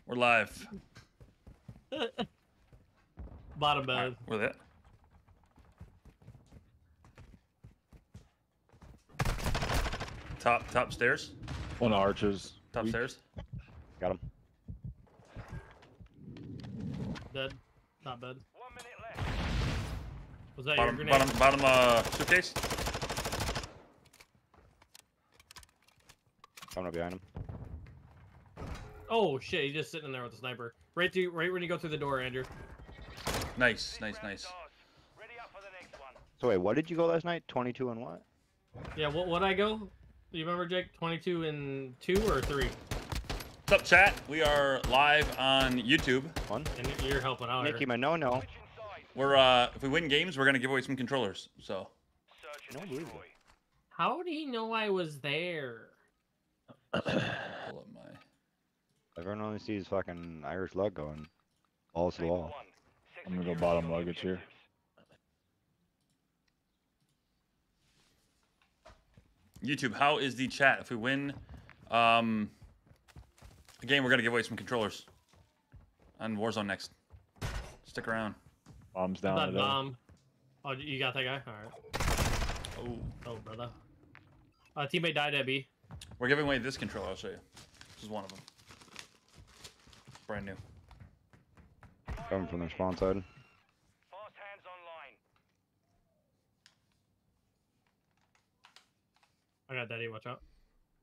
We're live. Bottom bed. Where that? Top stairs. One arches. Top stairs. Got him. Dead. Not bad. 1 minute left. Was that your Bottom, grenade? bottom suitcase. Coming up behind him. Oh shit, he's just sitting in there with the sniper. Right when you go through the door, Andrew. Nice. Ready up for the next one. So wait, what did you go last night? 22 and what? Yeah, what I go? Do you remember, Jake? 22 and 2 or 3? What's up, chat? We are live on YouTube. One. And you're helping out Mickey, here. my no. Switch inside. We're if we win games, we're gonna give away some controllers. So Search and No, believe destroy. How do you know I was there? pull up my. Everyone only sees fucking Irish lug going balls to the Table wall. 1. I'm gonna go Secure bottom your luggage here. objectives. YouTube, how is the chat? If we win, again, we're gonna give away some controllers on Warzone next. Stick around. Bombs down. That today. bomb. Oh, you got that guy? Alright. Oh, Oh, brother. Teammate died at B. we're giving away this controller. I'll show you. This is one of them. Brand new. Coming from the spawn side. Fast hands online. I got Daddy, watch out.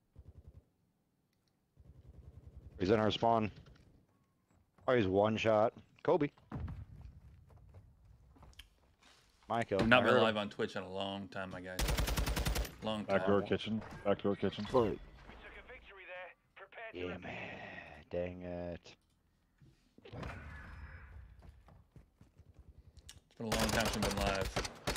He's in our spawn. Oh, he's one shot. Kobe. My kill. We've not I been heard live on Twitch in a long time, my guys. Long time. Back door kitchen. Back door kitchen. We took a victory there. Prepare to Yeah, repeat. man. Dang it. It's been a long time since we've been live.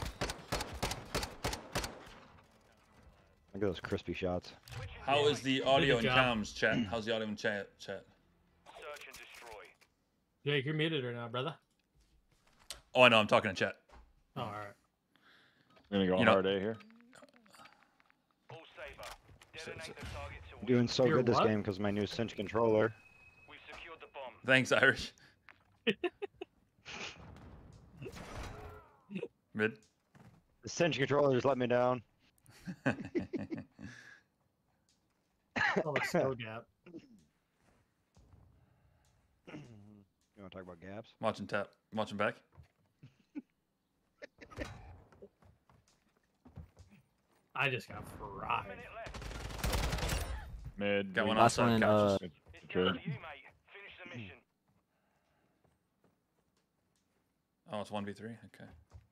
Look at those crispy shots. Switch How inside. is the audio and job. comms, chat? How's the audio and chat? Search and destroy. Jake, you're muted or not, brother? Oh, I know. I'm talking to chat. Oh, alright. I'm gonna go You know- hard A here. All saber. Detonate the target to I'm win. doing so You're good this what? game because my new cinch controller. We've secured the bomb. Thanks, Irish. Mid. The cinch controller just let me down. Oh, the snow gap. You want to talk about gaps? Watching tap. Watching back. I just got 1 fried. minute left. Mid. Got one Last outside one in, couches. It's down to you, mate. Finish the mission. Oh, it's 1v3. Okay.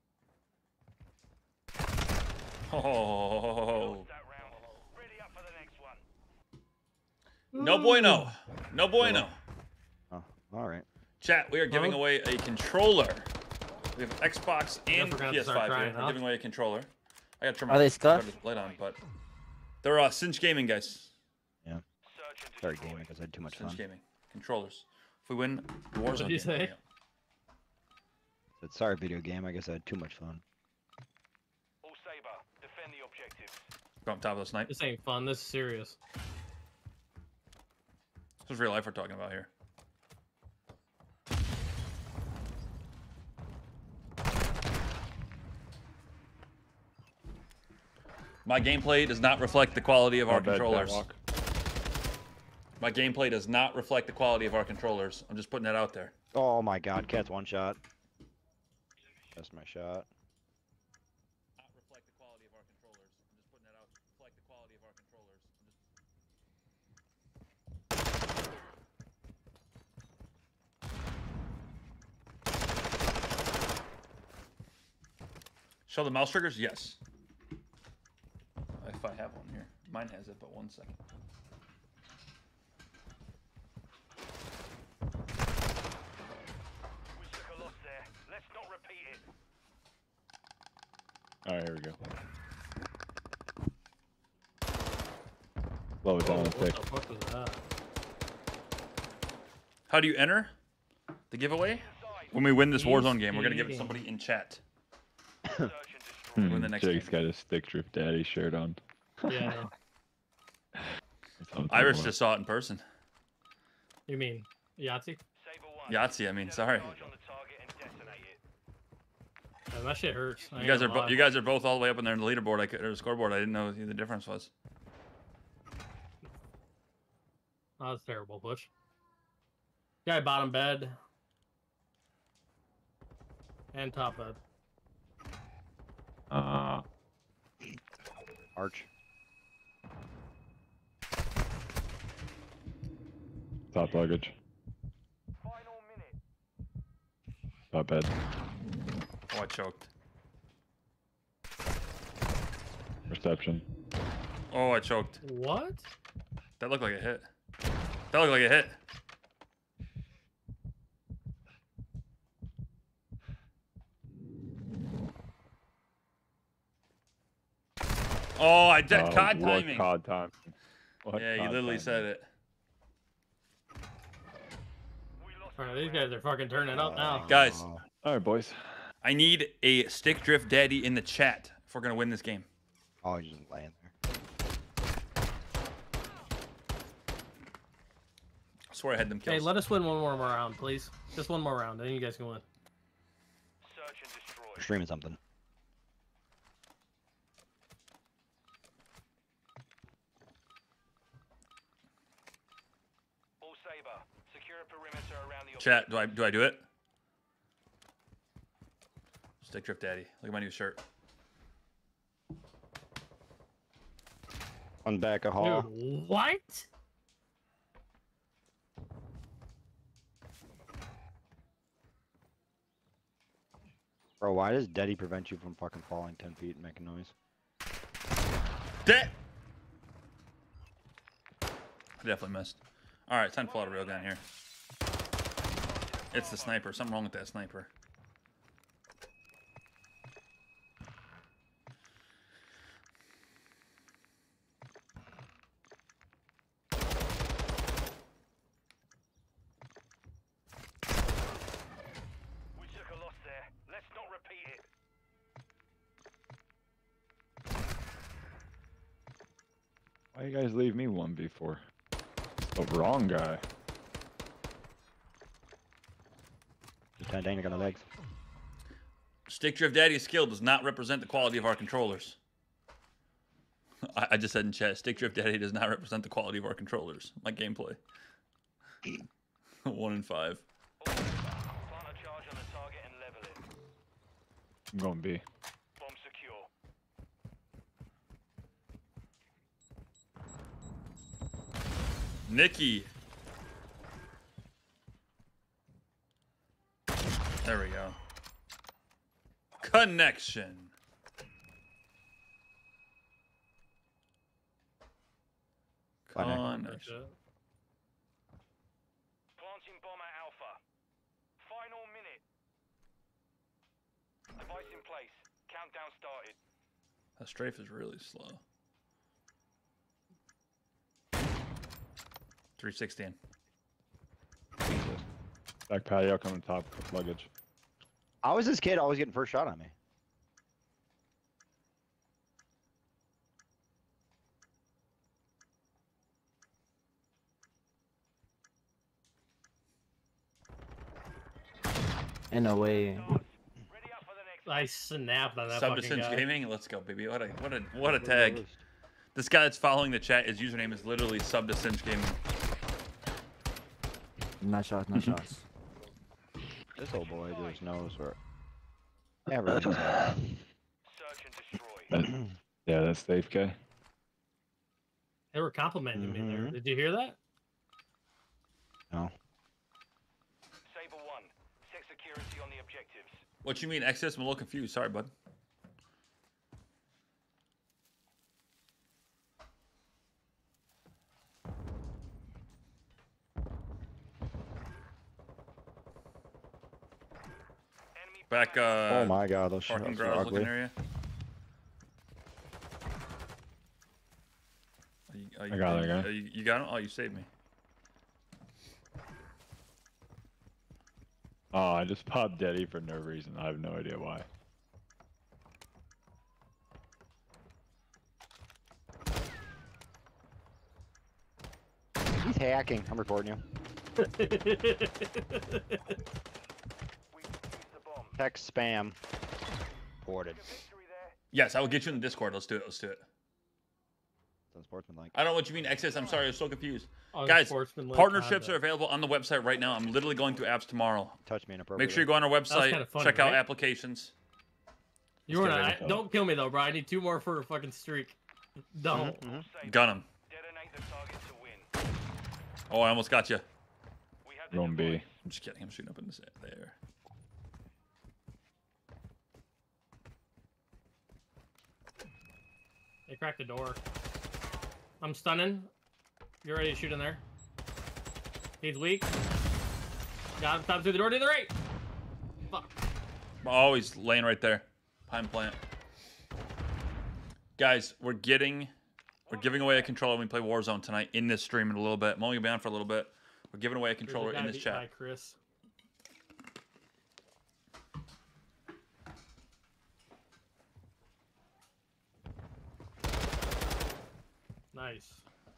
Oh. Lost that round. Ready up for the next one. No bueno. No bueno. Oh, all right. Chat, we are giving Huh? away a controller. We have Xbox and forgot to start PS5 crying, here. We're huh? giving away a controller. I gotta turn Are they my scuffed? light on, but they're Cinch Gaming, guys. Search and Sorry, destroy. gaming because I had too much Cinch fun. Gaming controllers. If we win the Warzone What'd you game, say? yeah. Said, sorry, video game. I guess I had too much fun. All saber. Defend the objectives. Go on top of the snipe. This ain't fun. This is serious. This is real life we're talking about here. My gameplay does not reflect the quality of our controllers. My gameplay does not reflect the quality of our controllers. I'm just putting that out there. Oh my God, Cat's one shot. That's my shot. Not reflect the quality of our controllers. I'm just putting that out. Reflect the quality of our controllers. Show the mouse triggers? Yes. If I have one here. Mine has it, but 1 second. We took a loss there. Let's not repeat it. All right, here we go. Blow it down What quick. the fuck was that? How do you enter the giveaway? Inside. When we win this He's Warzone game, we're going to give it to cheating. somebody in chat. Search and destroy. Win the next Jake's game. got his Stick Drift Daddy shirt on. Yeah, I know. Irish just saw it in person. You mean Yahtzee. Saber 1. Yahtzee, I mean, Set a sorry. charge on the target and detonate it. Man, that shit hurts. I You ain't guys are gonna lie. you guys are both all the way up in there in the leaderboard, or the scoreboard. I didn't know who the difference was. Oh, that's terrible, Butch. Guy bottom bed. And top bed. Arch. Top luggage. Final minute. Top bed. Oh, I choked. Reception. Oh, I choked. What? That looked like a hit. That looked like a hit. Oh, I did COD what timing. COD time. What Yeah, you COD literally timing. said it. We lost Alright, the these round. guys are fucking turning up now. Guys. All right, boys. I need a stick drift daddy in the chat if we're gonna win this game. Oh, he's just laying there. I swear I had them kills. Hey, let us win one more round, please. Just one more round, then you guys can win. Search and destroy. Streaming something. All Saber. Secure a perimeter around the Chat, do I do it? Stick drift daddy. Look at my new shirt. On back of hall. Dude, what? Bro, why does Daddy prevent you from fucking falling 10 feet and making noise? Dead. I definitely missed. All right, time to pull out a real gun here. It's the sniper. Something wrong with that sniper. We took a loss there. Let's not repeat it. Why you guys leave me 1v4? The wrong guy. Just dang on the legs. Stick drift daddy's skill does not represent the quality of our controllers. I just said in chat, stick drift daddy does not represent the quality of our controllers. My gameplay. 1 in 5. All Saber. Plant a charge on the target and level it. I'm going B. Bomb secure. Nikki. There we go. Connection. Connection. Planting bomb at Alpha. Final minute. Device in place. Countdown started. That strafe is really slow. 316. Back patio coming top luggage. I was this kid always getting first shot on me. In a way. Ready up for the next. I snapped on that Sub to fucking Cinch guy. Gaming. Let's go, baby. What a tag. This guy that's following the chat, his username is literally Sub to Cinch Gaming. Not shots, not shots. This old boy just knows where. Yeah, really. Search and destroy. Yeah, that's safe guy. They were complimenting me there. Mhm. Did you hear that? No. Saber 1. Set security on the objectives. What you mean, Exodus? I'm a little confused. Sorry, bud. Enemy Back, Oh my god, those parking shots are garage ugly. looking area. I got it, guy. You got him? Oh, you saved me. Oh, I just popped Daddy for no reason. I have no idea why. He's hacking. I'm recording you. We defused the bomb. Text spam. Ported. Victory there. Yes, I will get you in the Discord. Let's do it. Let's do it. Unsportsmanlike. I don't know what you mean, Exodus. I'm sorry. I'm so confused. Guys, Unsportsmanlike partnerships are conduct. available on the website right now. I'm literally going through apps tomorrow. Touch me inappropriately. Make sure you go on our website, kinda funny, check out right? applications. You were Let's get not, don't kill me though, bro. I need 2 more for a fucking streak. Don't. Saber. Gun him. Detonate the target to win. Oh, I almost got you. We have the Room B. device. I'm just kidding. I'm shooting up in this there. They cracked the door. I'm stunning. You're ready to shoot in there. He's weak. Got him. Top through the door to the right. Fuck. Oh, he's laying right there. Pine plant. Guys, we're giving away a controller when we play Warzone tonight in this stream in a little bit. I'm only gonna be on for a little bit. We're giving away a controller in this By chat. Chris. Nice.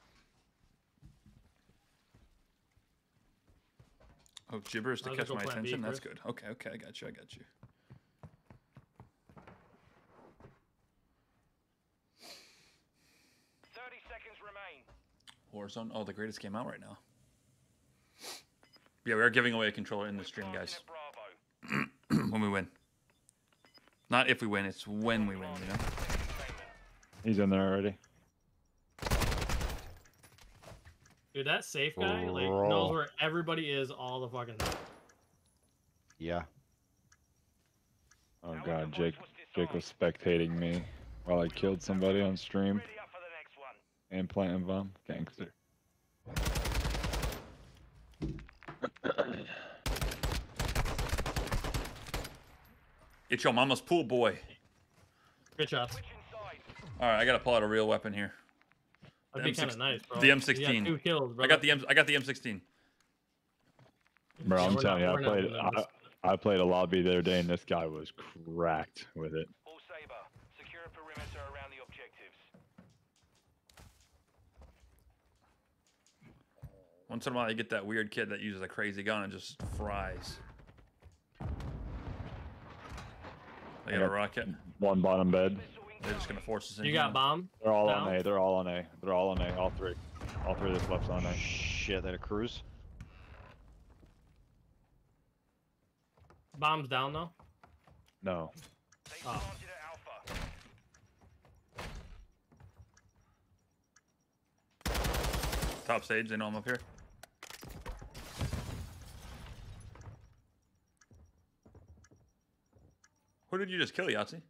Oh, gibberish to Might as catch well my go plan B, attention. That's Chris. good. Okay, I got you. I got you. 30 seconds remain. Warzone. Oh, the greatest game out right now. Yeah, we are giving away a controller in the stream, Planting guys. at Bravo. When we win. Not if we win, it's when we win, you know? He's in there already. Dude, that safe guy like Bro. knows where everybody is all the fucking time. Yeah. Oh god, Jake was spectating me while I killed somebody on stream Ready up for the next one. and planting bomb. Gangster. It's your mama's pool boy. Good shots. Switch inside. All right, I gotta pull out a real weapon here. That'd be M6 kind of nice, bro. the You M16. got 2 kills, bro. I got the M16. Bro, I'm we're telling you, not doing this. I played a lobby the other day and this guy was cracked with it. All Saber. Secure a perimeter around the objectives. Once in a while, you get that weird kid that uses a crazy gun and just fries. They got a rocket. One bottom bed. They're just gonna force us in. You here. got bomb? They're all Down? on A. They're all on A. They're all on A. All three. All three of this left's on A. Shit, that a cruise? Bomb's down though. No. They Oh. planted at Alpha. Top stage. They know I'm up here. Who did you just kill, Yahtzee?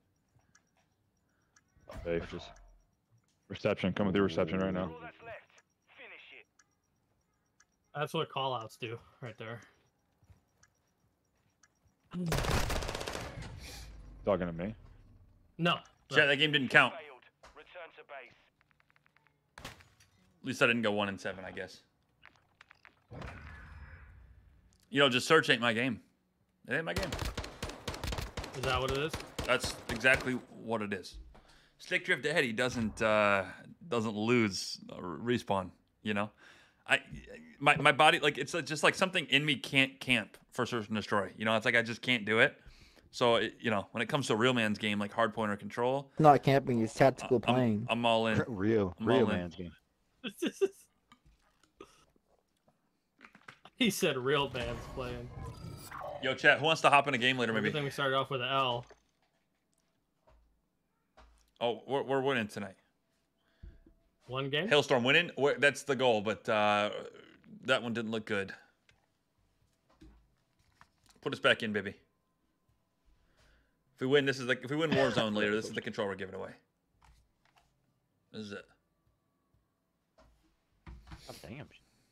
Safe. Reception. Coming through reception right now. All that's left. Finish it. That's what callouts do right there. Talking to me. No. Chat, that game didn't count. Failed. Return to base. At least I didn't go 1-7, I guess. You know, just search ain't my game. It ain't my game. Is that what it is? That's exactly what it is. Stick Drift Eddie doesn't lose respawn. You know, my body, like, it's just like something in me can't camp for search and destroy. You know, it's like I just can't do it. So you know, when it comes to a real man's game like Hardpoint or Control, Not camping, it's tactical playing. I'm all in. Real I'm all in. man's game. He said real man's playing. Yo, chat, who wants to hop in a game later? Good Maybe. thing we started off with an L. Oh, we're winning tonight. One game? Hailstorm winning. That's the goal, but that one didn't look good. Put us back in, baby. If we win, this is like if we win Warzone later, this is the control we're giving away. This is it. Oh, damn.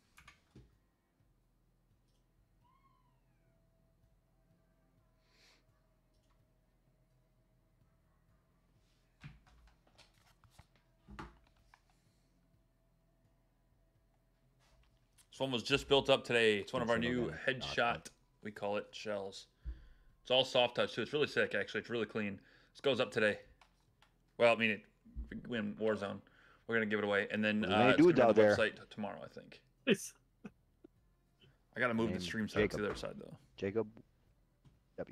This one was just built up today. It's one of our new That's headshot, we call it, shells. It's all soft touch too. It's really sick, actually. It's really clean. This goes up today. Well, I mean, if we win Warzone, we're gonna give it away, and then What do they it's do gonna be on out the there? website tomorrow, I think. I gotta move the Named stream side to Jacob. the other side though. Jacob W.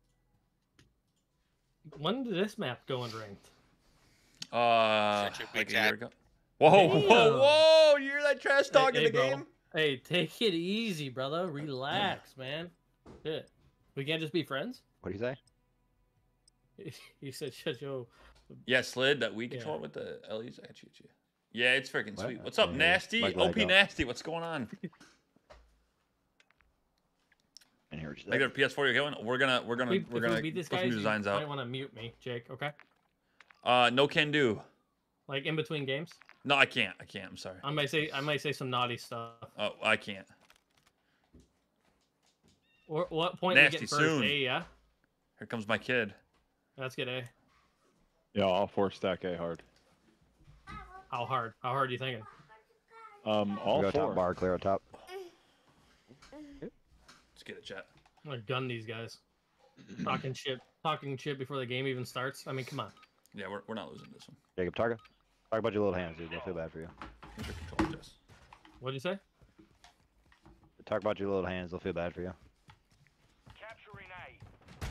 When did this map go in ranked? Shut your Like bitch a year ass. ago. Whoa, Damn. whoa! You hear that trash talk in Hey, the bro. game? Hey, take it easy, brother. Relax, man. Shit. We can't just be friends? What do you say? You said shut your... Yeah, Slid, that Wii Yeah. controller with the LEDs. I got you. Yeah, it's freaking What? sweet. What's up, Yeah, Nasty? like OP Lego. Nasty, what's going on? And here, Like their PS4 you're going? We're gonna If we beat this put guy, some new you designs might out. want to mute me, Jake, okay? No can do. Like in between games. No, I can't. I'm sorry. I might say some naughty stuff. Oh, I can't. Or what point Nasty we get first? soon. A, yeah? Here comes my kid. Let's get A. Yeah, all 4 stack A hard. How hard? How hard are you thinking? All go 4. top bar, clear up top. Let's get it, chat. I'm gonna gun these guys. Talking shit before the game even starts. I mean, come on. Yeah, we're not losing this one. Jacob, talk about your little hands, dude. They'll feel bad for you. Here's your controller, Jess. What'd you say? Talk about your little hands. They'll feel bad for you. Capturing A.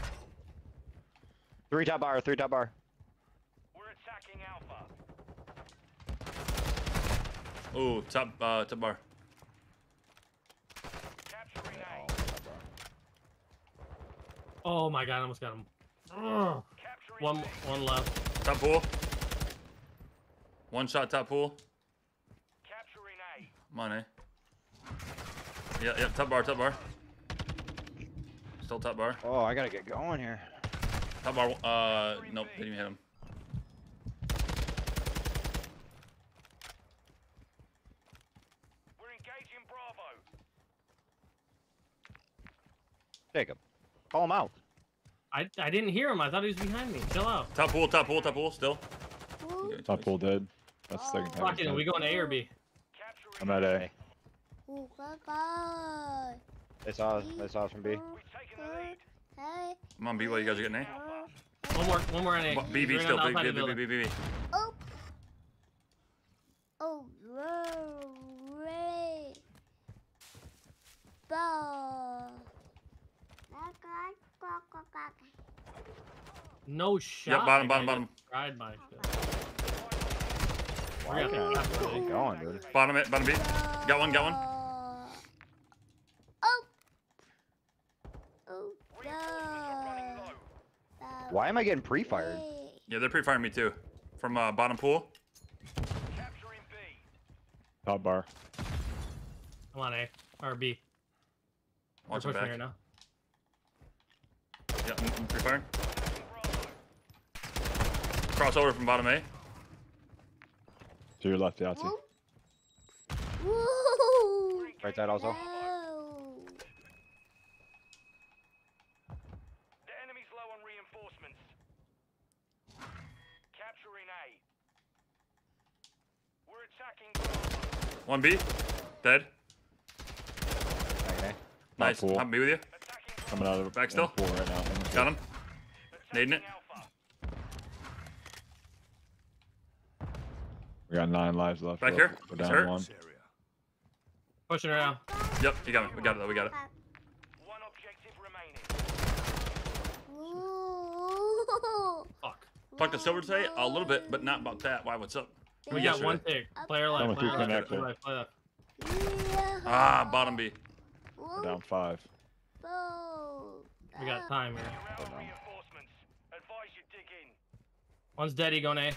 3 top bar. 3 top bar. We're attacking Alpha. Ooh, top bar. Capturing A. Oh my god, I almost got him. Ugh. Capturing A. One left. Top pool. One shot top pool. Capturing A. Come on, eh? Yeah, top bar. Still top bar. Oh, I gotta get going here. Top bar, nope, didn't even hit him. We're engaging Bravo. Jacob, call him out. I didn't hear him. I thought he was behind me. Chill out. Top pool, still. Okay, Top pool dead. That's the second time. Fucking, are we going A or B? I'm at A. They saw us from B. We've taken the lead. Come on, B, what you guys are getting, eh? One more in A. B, He's still, running outside the building. B. Oh, great. Ball. No shot. bottom. Tried my shit. Why Yeah. can't I get going, dude? Bottom B. Got one. Oh. Reinforcements are running low. Why am I getting pre-fired? Yeah, they're pre-firing me too. From bottom pool. Capturing B. Top bar. I'm on A or B. Watch We're it pushing back. here now. Yeah, I'm pre-firing. Bravo. Crossover from bottom A. To your left, Yahtzee. Woo. Right side also. No. The enemy's low on reinforcements. Capturing A. We're attacking Bravo. One B. Dead. Okay. Nice. pool. I'm B with you. Attacking Coming out of the Back still? pool right now. In the pool. Got him. Attacking Nading it. Alpha. We got 9 lives left. Back We're here. We're He's down hurt. 1. Pushing around. Yep, you got me. We got it. One objective remaining. Woo. Fuck. Talked to Silver today a little bit, but not about that. Why? What's up? We got one pick. Player left. Someone Player threw left. connector. Player left. Player left. Ah, bottom B. We're down 5. We got time here. You're out of reinforcements. Advise you dig in. One's dead. He going A.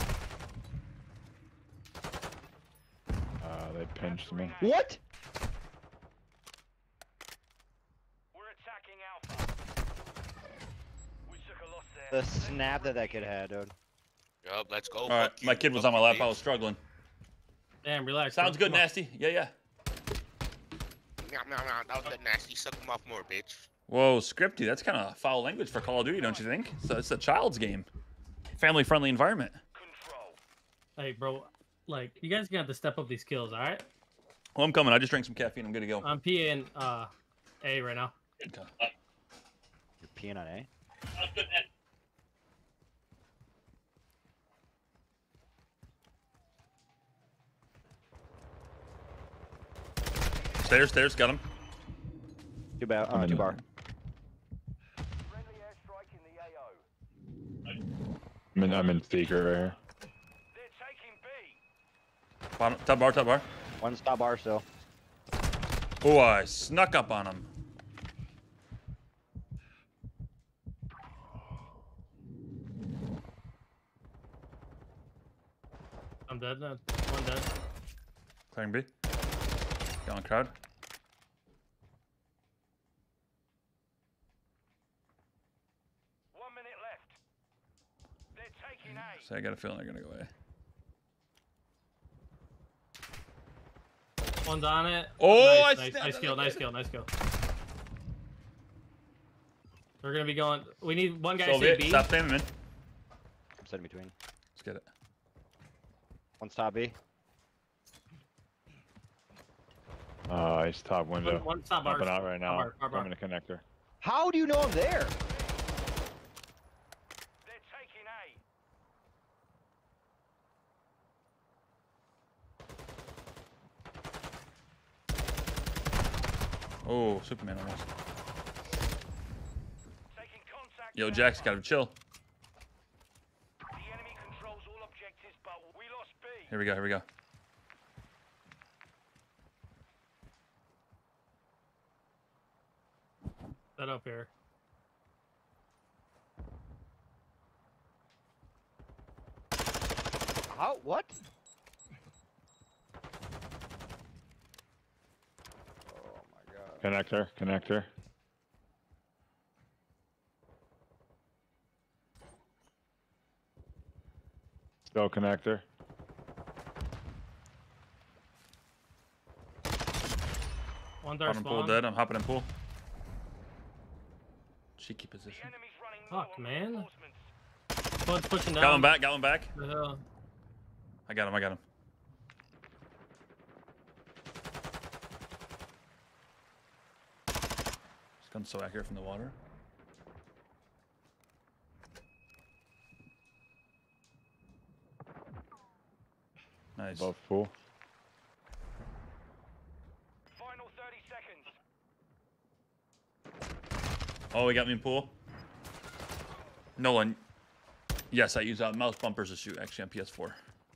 They pinched me. What? We're attacking Alpha. We took a loss The there. snap that kid had, dude. Yup, let's go. All right, Fuck you, my kid was fuck on my you, lap. I bitch. was struggling. Damn, relax. Sounds bro. good, Come on. Nasty. Yeah. Meow, meow, meow. That was good nasty. Suck him off more, bitch. Whoa, scripty. That's kind of foul language for Call of Duty, don't you think? So it's a child's game. Family-friendly environment. Control. Hey, bro. Like, you guys gonna have to step up these kills, all right? Well, I'm coming. I just drank some caffeine. I'm good to go. I'm PAing A right now. Okay. You're peeing on A? Stairs. Got him. Too bad. I'm in Too the- bar. Friendly airstrike in the AO. I'm in speaker right here. They're taking B. Bottom, top bar, top bar. One stop bar still. Oh, I snuck up on him. I'm dead. No, one dead. Clearing B. Got on crowd. One minute left. They're taking A. So I got a feeling they're gonna go A. One's on it. Oh, nice, I nice, snapped nice it kill, nice again. kill, nice kill. We're gonna be going. We need one guy to Soviet, say B. stop spamming, man. I'm sitting between. Let's get it. One stop B. He's top window. One stop bar. Jumping out right now. bar, bar. I'm in a connector. How do you know I'm there? They're taking A. Oh, Superman almost. Taking contact. Yo, with Jax, Alpha. gotta chill. The enemy controls all objectives, but we lost B. Here we go, here we go. Set up here. How? What? Oh my god. Connector. Still connector. One's our Bottom pool spawn. dead. I'm hopping in pool. Cheeky The position. enemy's running low Fuck, on man. reinforcements. One's pushing down. Got one back, got one back. The hell? I got him, I got him. This gun's so accurate from the water. Nice. Above pool. Final 30 seconds. Oh, he got me in pool. Nolan. Yes, I use mouse bumpers to shoot actually on PS4.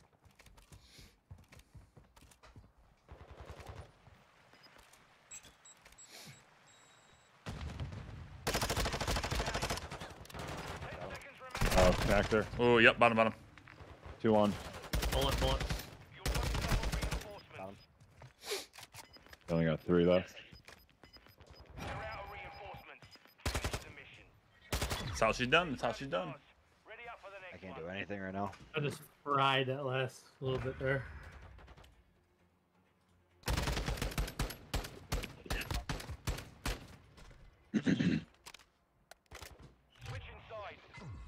Connector. Oh, yep, bottom, bottom. 2-1. Bullet. You're running low on reinforcements. We only got 3 left. They're out of reinforcements. Finish the mission. That's how she's done. That's how she's done. Ready up for the I next can't one. do anything right now. I just fried that last little bit there. Switching sides.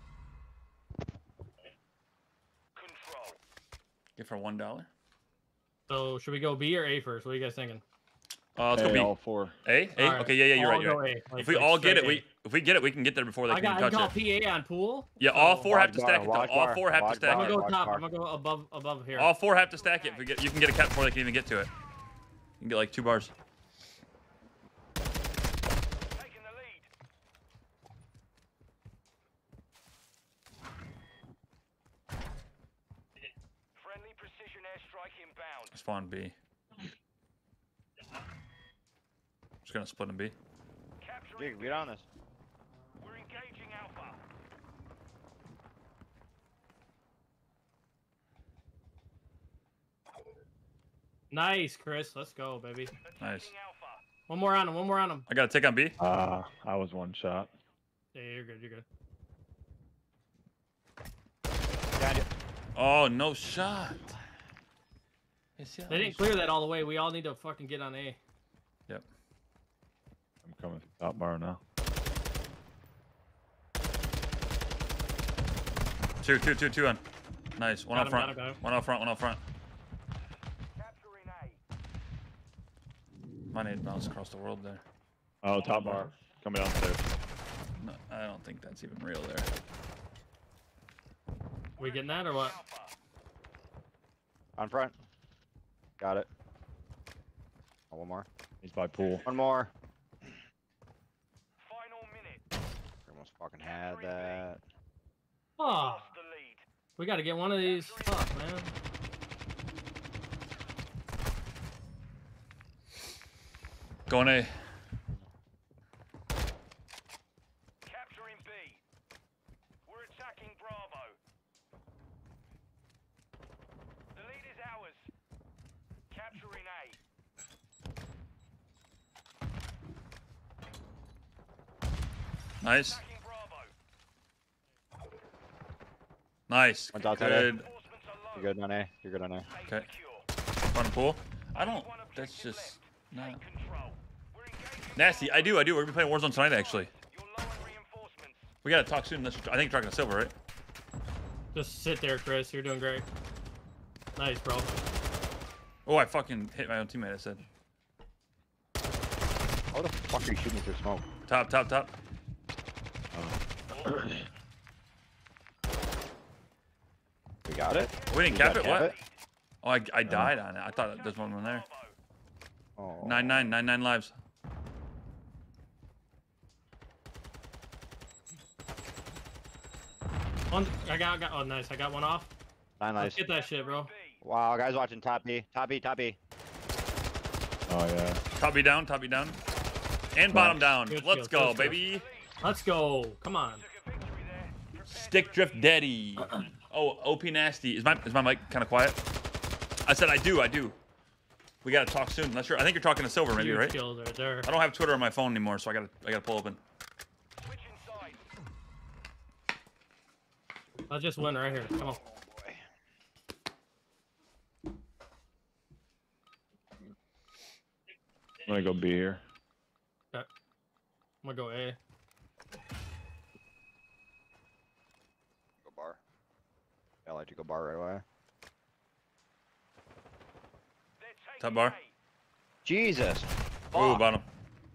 Control. Give her $1. So should we go B or A first? What are you guys thinking? Let's go Hey, B. all 4. A? A? Alright, Okay, yeah, you're all right. You're go right. A, like- If we like all get it, straight if we get it, we can get there before they I can got touch call it. PA on pool. Yeah, all so- 4 have to Watch stack it bar, though. watch All bar, 4 have to watch stack I'm it. gonna go Watch top. bar. I'm gonna go above here. All 4 have to stack it. If we get, you can get a cap before they can even get to it. You can get like 2 bars. Taking the lead. Friendly precision airstrike inbound. Spawn B. Just gonna split in B. Capturing Jig, get on this. We're engaging Alpha. Nice, Chris. Let's go, baby. Nice. Attacking Alpha. One more on him. One more on him. I got to take on B. I was 1 shot. Yeah, you're good. You're good. Behind you. Oh, no shot. They didn't clear that all the way. We all need to fucking get on A. Yep. I'm coming through top bar now. Two on. Nice. One Got out him, front. got him, got him. One out front. One out front. Capturing A. My nade bounced across the world there. Oh, top bar. Coming downstairs. No, I don't think that's even real there. We getting that or what? Alpha. On front. Got it. Oh, one more. He's by pool. One more. had that. Oh, Lost the lead. we got to get one of these. Fuck, man. Going A. Capturing B. We're attacking Bravo. The lead is ours. Capturing A. Nice. Attacking Bravo. Nice. One's outside A. Good. Reinforcements are low. You're good on A. You're good on A. Stay Okay. secure. Fun pool. I don't. One That's objective just. left. No. Take control. We're engaging Nasty. I do. We're gonna be playing Warzone tonight, actually. You're low on reinforcements. We gotta talk soon. I think you're talking to Silver, right? Just sit there, Chris. You're doing great. Nice, bro. Oh, I fucking hit my own teammate. I said. How the fuck are you shooting through smoke? Top, top, top. We got it. We didn't You cap got it. What? Oh, I died on it. I thought there's one there. Oh. 9 lives. One, I got. Oh, nice. I got one off. Nice. Let's get that shit, bro. Wow, guys watching top B. Top B, top B. Oh yeah. Top B down, top B down. And bottom down. Good Let's kills, go, good kills. baby. Let's go. Come on. Took a victory there. Stick drift daddy. Oh, OP nasty. Is my mic kind of quiet? I said I do. We gotta talk soon. Not sure. I think you're talking to Silver, maybe, Huge right? kills right there. I don't have Twitter on my phone anymore, so I gotta pull open. Switch inside. Let's just win right here. Come on. I'm gonna go B here. I'm gonna go A. Go bar. I like to go bar right away. They're taking Top bar. A. Jesus. Ooh, Fuck. bottom.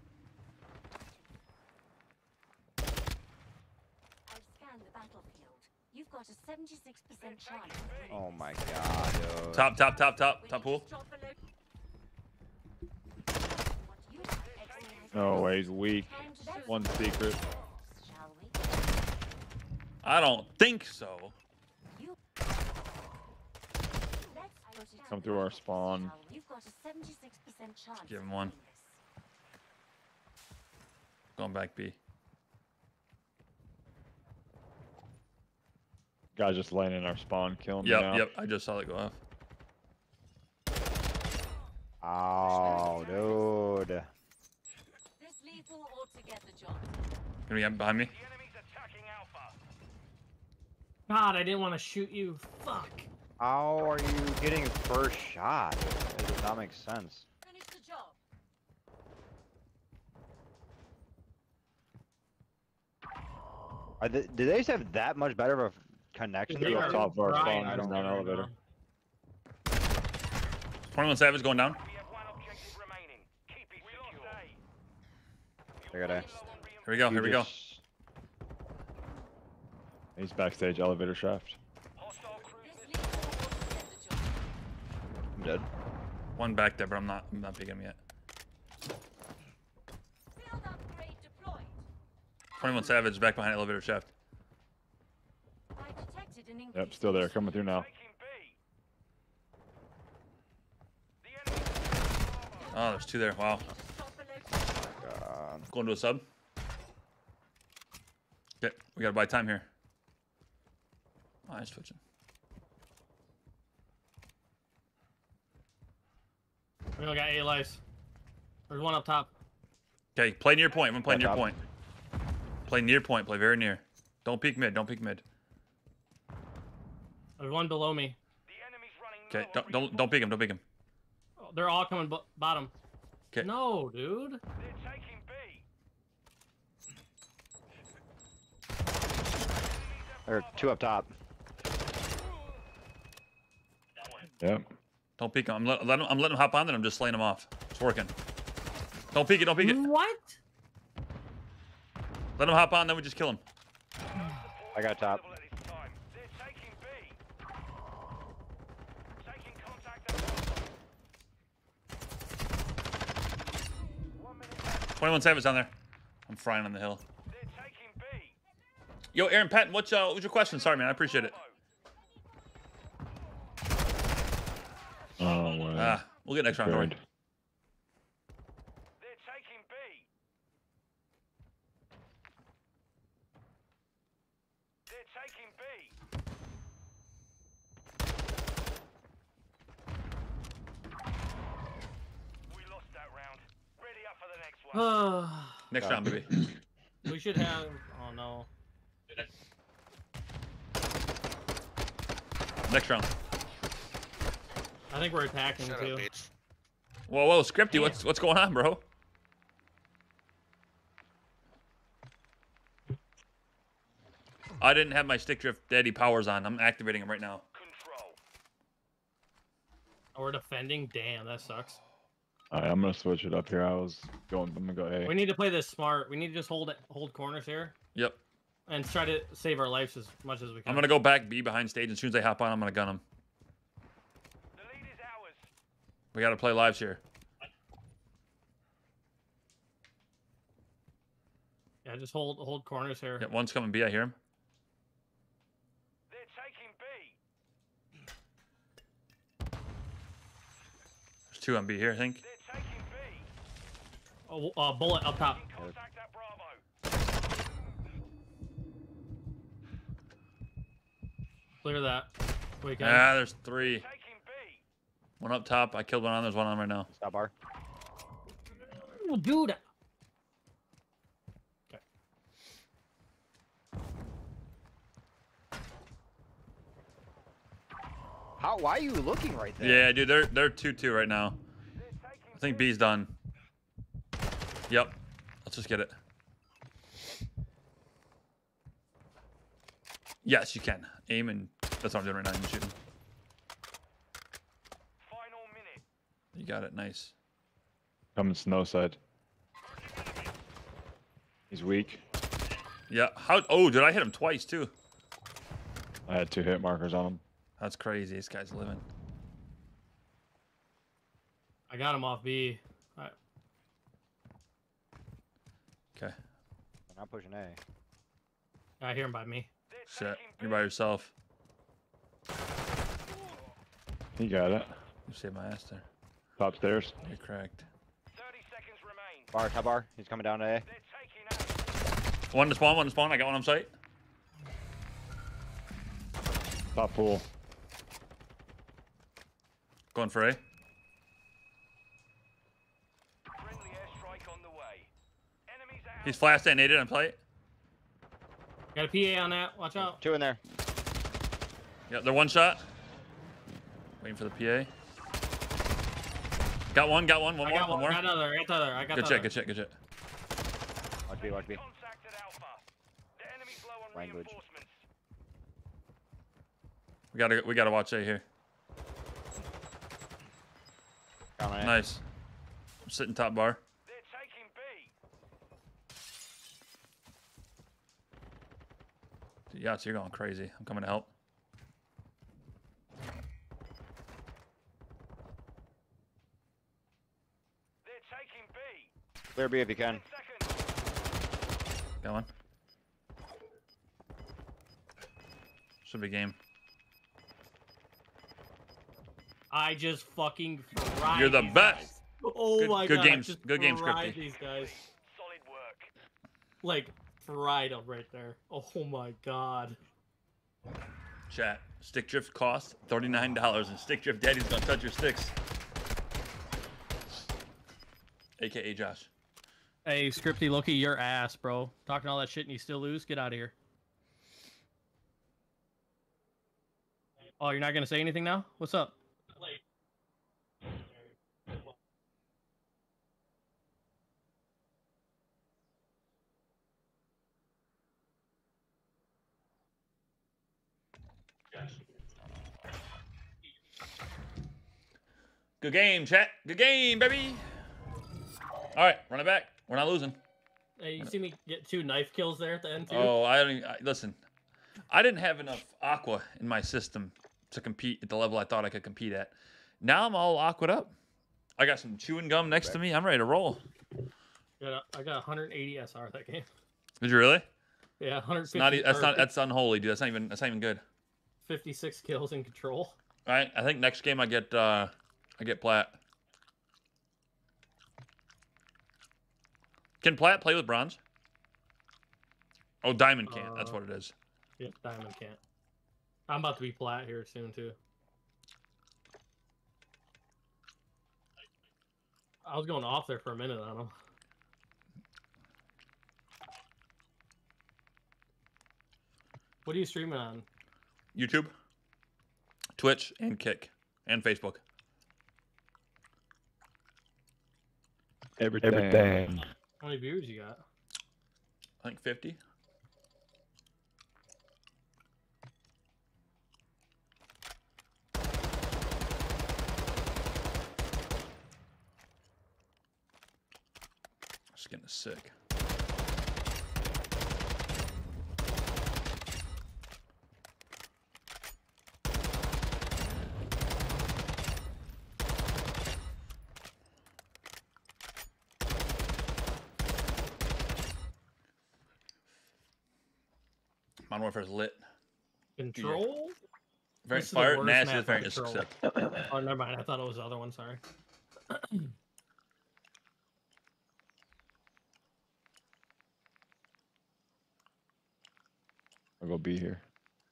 I've scanned the battlefield. You've got a 76% chance. of Oh winning my this. god, dude. Top Will you pool. just drop below? What you have exercised No way, he's weak. time to show One some secret. force, shall we? I don't think so. You. Let's put it Come out through our there, spawn. shall we? You've got a 76% chance. Give him of one. winning this. Going back B. Guys just laying in our spawn, killing me now. Yep. I just saw it go off. Oh, dude. This lethal ought to get the job. Gonna be behind me. The enemy's attacking Alpha. God, I didn't want to shoot you. Fuck. How are you getting first shot? It does not make sense. Finish the job. Do they just have that much better of a connection? They Go are up top of our grinding spawn, there's right no elevator. now. 21 Savage going down. We have one objective remaining. Keep it secure. I got A. Here we go. Here we go. He's backstage, elevator shaft. Hostile This cruisers. lethal ought to get the job. I'm dead. One back there, but I'm not picking him yet. Field upgrade deployed. 21 Savage back behind elevator shaft. I detected an increase. Yep, still there, coming through now. Taking B. The enemy. Oh, there's two there. Wow. Drop below. God. Going to a sub. Okay, we gotta buy time here. Oh, he's switching. We only got 8 lives. There's one up top. Okay, play near point. I'm gonna play Watch near out. point. Play near point. Play very near. Don't peek mid. Don't peek mid. There's one below me. The enemy's running Okay, low on don't peek him. Don't peek him. Oh, they're all coming bottom. 'Kay. No, dude. They're taking B. There are two up top. Yep. Don't peek him. I'm letting him hop on, then I'm just slaying him off. It's working. Don't peek it. Don't peek it. What? Let him hop on, then we just kill him. I got top. At this time. They're taking B. Taking contact at 1 minute left. 21 Savage down there. I'm frying on the hill. They're taking B. Yo, Aaron Patton, what's your question? Sorry, man. I appreciate it. Oh, wow. We'll get next round. Don't worry. Good. They're taking B. They're taking B. We lost that round. Ready up for the next one. Next round, baby. We should have. Oh no. Next round. I think we're attacking Shut too. up, bitch. Whoa, Scripty, what's going on, bro? I didn't have my stick drift daddy powers on. I'm activating them right now. Control. Oh, we're defending. Damn, that sucks. Alright, I'm gonna switch it up here. I'm gonna go A. We need to play this smart. We need to just hold corners here Yep. and try to save our lives as much as we can. I'm gonna go back B behind stage. As soon as they hop on, I'm gonna gun them. The lead is ours. We gotta play lives here. Yeah, just hold corners here. Yeah, one's coming B. I hear him. They're taking B. There's two on B here, I think. They're taking B. Oh, bullet up top. In contact at Bravo. Clear that. We can. Ah, there's three. Taking B. One up top. I killed one on. There's one on right now. Stop bar. Oh, dude. Why are you looking right there? Yeah, dude, they're 2-2 right now. I think B's done. Yep. Let's just get it. Yes, you can. Aim and that's what I'm doing right now. I'm shooting. Final minute. You got it. Nice. Coming snow side. He's weak. Yeah. How? Oh, did I hit him twice too? I had 2 hit markers on him. That's crazy. This guy's living. I got him off B. Okay. I'm not pushing A. I hear him by me. Shit. You're by yourself. He got it. You saved my ass there. Top stairs. You're cracked. 30 seconds remain. Bar, top bar. He's coming down to A. They're taking A. One to spawn. One to spawn. I got one on site. Top pool. Going for A. Friendly airstrike on the way. Enemies out. He's flash detonated on plate. Got a PA on that. Watch out. 2 in there. Yeah, they're one shot. Waiting for the PA. Got one. One more. Got One more. Got another. I got the other. I got Good the check. other. Good check. Good check. Watch B, watch B. Contact at Alpha. The enemy's low on Language. reinforcements. We gotta watch A here. Down on A. Nice. I'm sitting top bar. They're taking B. Dude, yeah, so you're going crazy. I'm coming to help. They're taking B. Clear B if you can. 10 seconds. Got one. Should be game. I just fucking fried You're the these best. guys. Oh Good- my good god. I games- just good games, fried Scripty. these guys. Solid work. Like, fried them right there. Oh my god. Chat. Stick drift costs $39, and Stick Drift Daddy's gonna touch your sticks. AKA Josh. Hey, Scripty, Loki, your ass, bro. Talking all that shit and you still lose? Get out of here. Oh, you're not gonna say anything now? What's up? Good game, chat. Good game, baby. All right, run it back. We're not losing. Hey, you see me get 2 knife kills there at the end too? Oh, listen. I didn't have enough aqua in my system to compete at the level I thought I could compete at. Now I'm all aquaed up. I got some chewing gum next to me. I'm ready to roll. Yeah, I got 180 SR that game. Did you really? Yeah, 150. It's not. That's unholy, dude. That's not even good. 56 kills in control. All right. I think next game I get plat. Can plat play with bronze? Oh, diamond can't. That's what it is. Yep, diamond can't. I'm about to be plat here soon too. I was going off there for a minute on him. What are you streaming on? YouTube, Twitch, and Kick, and Facebook. Everything. How many viewers you got? I think 50. Just getting sick. Modern Warfare is lit. Control? Very This is the fire, worst nasty, map very for is Control. sick. Oh, never mind. I thought it was the other one. Sorry. I'll go be here.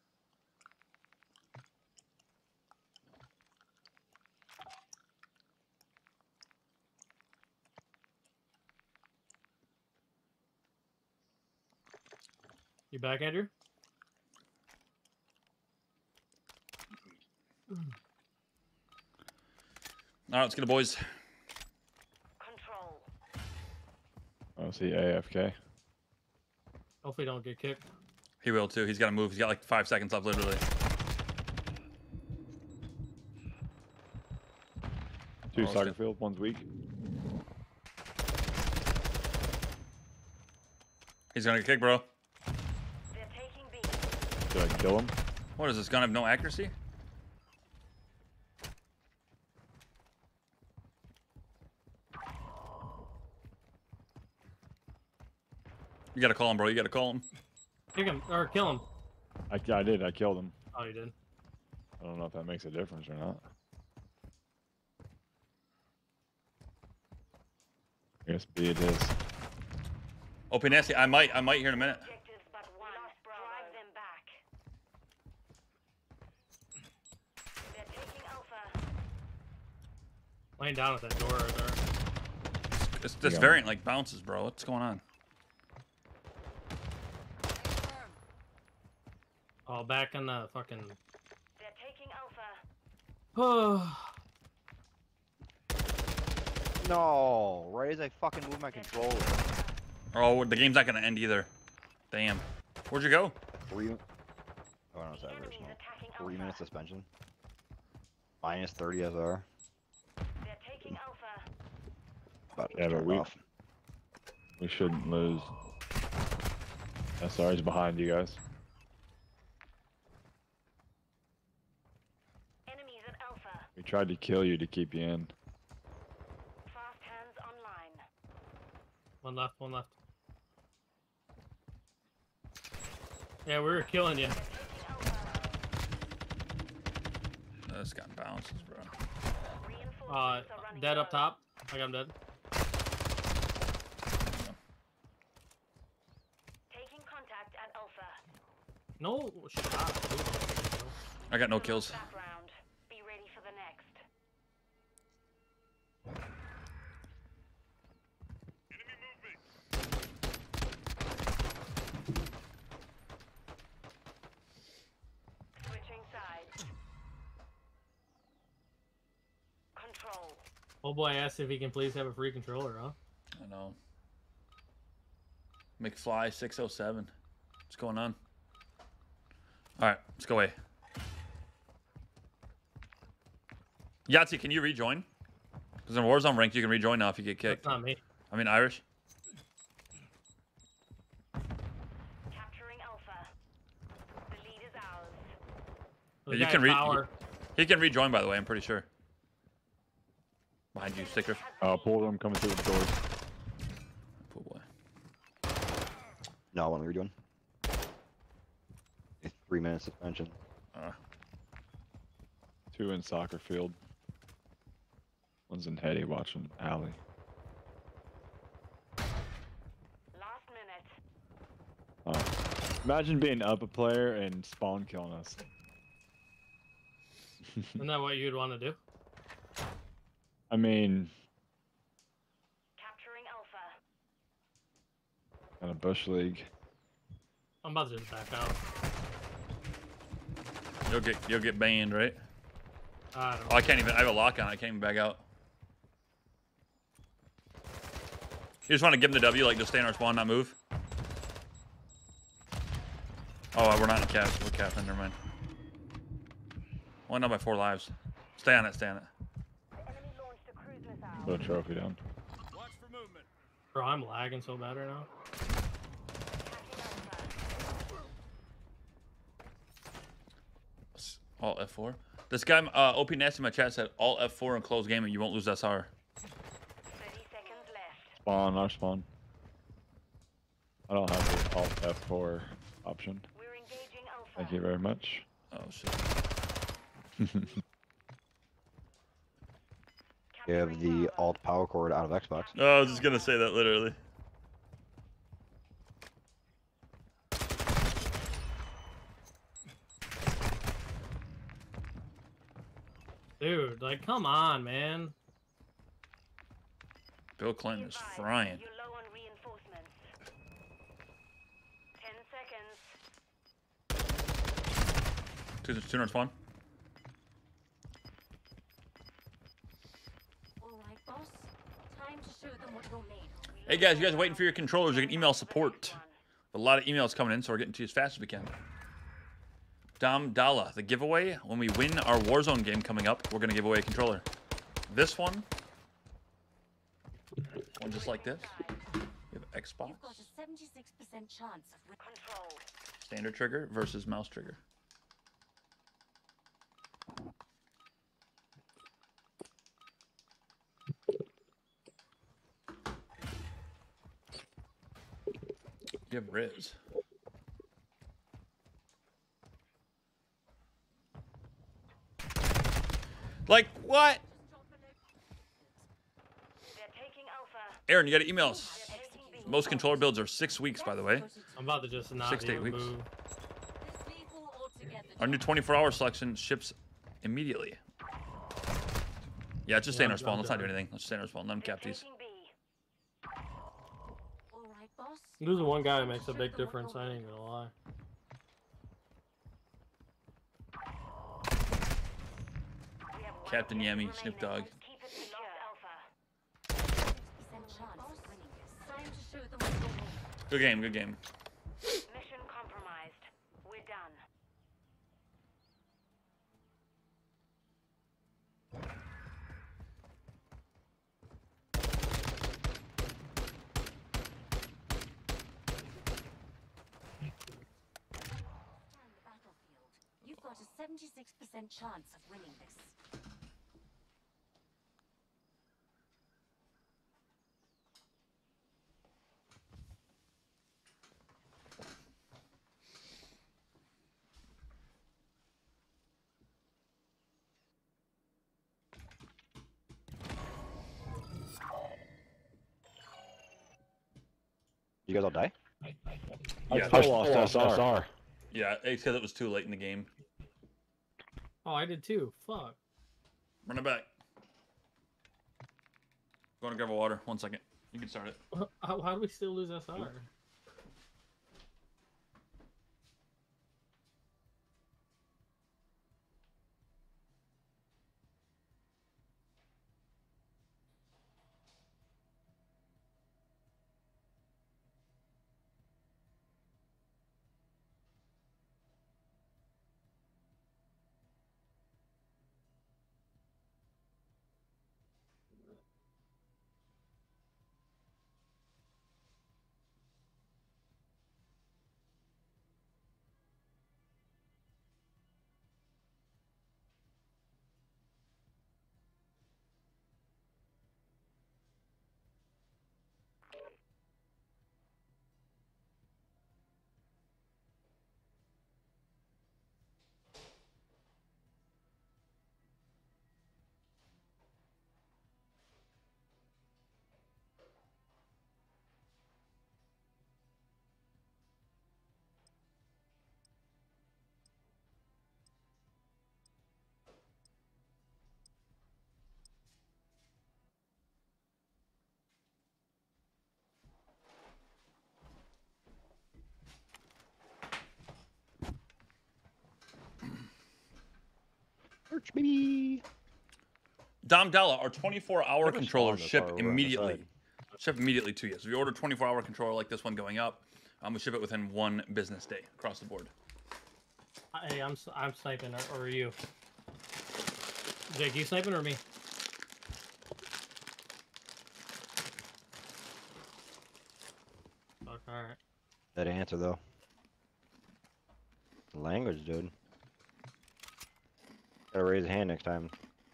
You back, Andrew? All right, let's get it, boys. Control. I don't see AFK. Hopefully, don't get kicked. He will too. He's got to move. He's got like 5 seconds left, literally. Two Oh, soccer okay. field, one's weak. He's gonna get kicked, bro. They're taking B. Did I kill him? What is this gun have no accuracy? You gotta call him, bro. You gotta call him. Kick him or kill him. I did. I killed him. Oh, you did. I don't know if that makes a difference or not. I guess B it is. OP nasty. I might here in a minute. Objectives but one. Drive them back. They're taking Alpha. Laying down at that door right there. This Yeah. variant like bounces, bro. What's going on? Oh, back in the fucking. They're taking Alpha. Oh. No, right as I fucking move my controller. Oh, the game's not gonna end either. Damn. Where'd you go? 3. Oh no, it's that Enemies version. attacking 3 Alpha. minutes suspension. Minus 30 SR. They're taking Alpha. But Yeah, but we shouldn't lose. SR's behind you guys. Enemies at Alpha. We tried to kill you to keep you in. Fast hands online. One left. One left. Yeah, we were killing you. They're taking Alpha. This gun bounces, bro. Reinforcements are running Dead up low. top. I got him dead. Taking contact at Alpha. No shot. I got no kills. That round. Be ready for the next. Switching sides. Control. Oh boy, asked if he can please have a free controller, huh? I know. McFly 607. What's going on? All right, let's go away. Yahtzee, can you rejoin? Because in Warzone ranked, you can rejoin now if you get kicked. That's not me. I mean Irish. Capturing Alpha. The lead is ours. Those You guys can power. He can rejoin, by the way. I'm pretty sure. Behind you, sticker. Pull them coming through the doors. Poor boy. No, what are we doing? 3-minute suspension. 2 in soccer field. One's in Hetty watching Alley. Last minute. Imagine being up a player and spawn killing us. Isn't that what you'd want to do? I mean, Capturing Alpha. kind of bush league. I'm about to just back out. You'll get banned, right? I don't Oh, know. I can't even. I have a lock on. I can't even back out. You just want to give them the W, like just stay in our spawn, not move. Oh, we're not in cap. We're capping. Never mind. Only not by 4 lives. Stay on it. Stay on it. The enemy launched a cruise missile. Put a trophy down. Bro, I'm lagging so bad right now. Alt F4. This guy, OP Nasty in my chat said Alt F4 and close game and you won't lose SR. 30 seconds left. Spawn, our spawn. I don't have the Alt F4 option. We're engaging Alpha. Thank you very much. Oh shit. You have the alt power cord out of Xbox. Oh, I was just gonna say that literally. Dude, like, come on, man. Bill Clinton is frying. You're low on reinforcements. 10 seconds. Two on spawn. All right, boss. Time to show them what you're made of. Hey guys, you guys waiting for your controllers? You can email support. A lot of emails coming in, so we're getting to you as fast as we can. Dom Dalla, the giveaway. When we win our Warzone game coming up, we're gonna give away a controller. This one just like this. We have Xbox, You've got a 76% chance of control. standard trigger versus mouse trigger. You have Riz. Like what? They're taking Alpha. Aaron, you gotta email us. Most controller builds are 6 weeks, by the way. I'm about to just not 6 to 8 even weeks. move. This vehicle altogether. Our new 24-hour selection ships immediately. Yeah, just stay in Yeah, our spawn. I'm Let's not do done. anything. Let's stay in our spawn. Let them cap these. Taking B. All right, boss. Losing one guy makes a big difference, I ain't gonna lie. We have one Captain objective Yummy, Snoop remaining. Dogg. Keep it secure. Alpha. 6% chance of winning this. Time to show them what you're made of. Good game, good game. Mission compromised. We're done. Scan the battlefield. You've got a 76% chance of winning this. You guys all die? Yeah, I still lost SR. yeah, it's because it was too late in the game. Oh, I did too. Fuck. Run it back. Going to grab a water. 1 second. You can start it. How do we still lose SR? Search, baby. Dom Della, our 24-hour Never controllers spawned this ship far over on the immediately. side. Ship immediately to you. So if you order 24-hour controller like this one going up, we ship it within 1 business day across the board. Hey, I'm sniping, or are you? Jake, you sniping or me? Fuck, alright. That answer though. Language, dude. Gotta raise a hand next time.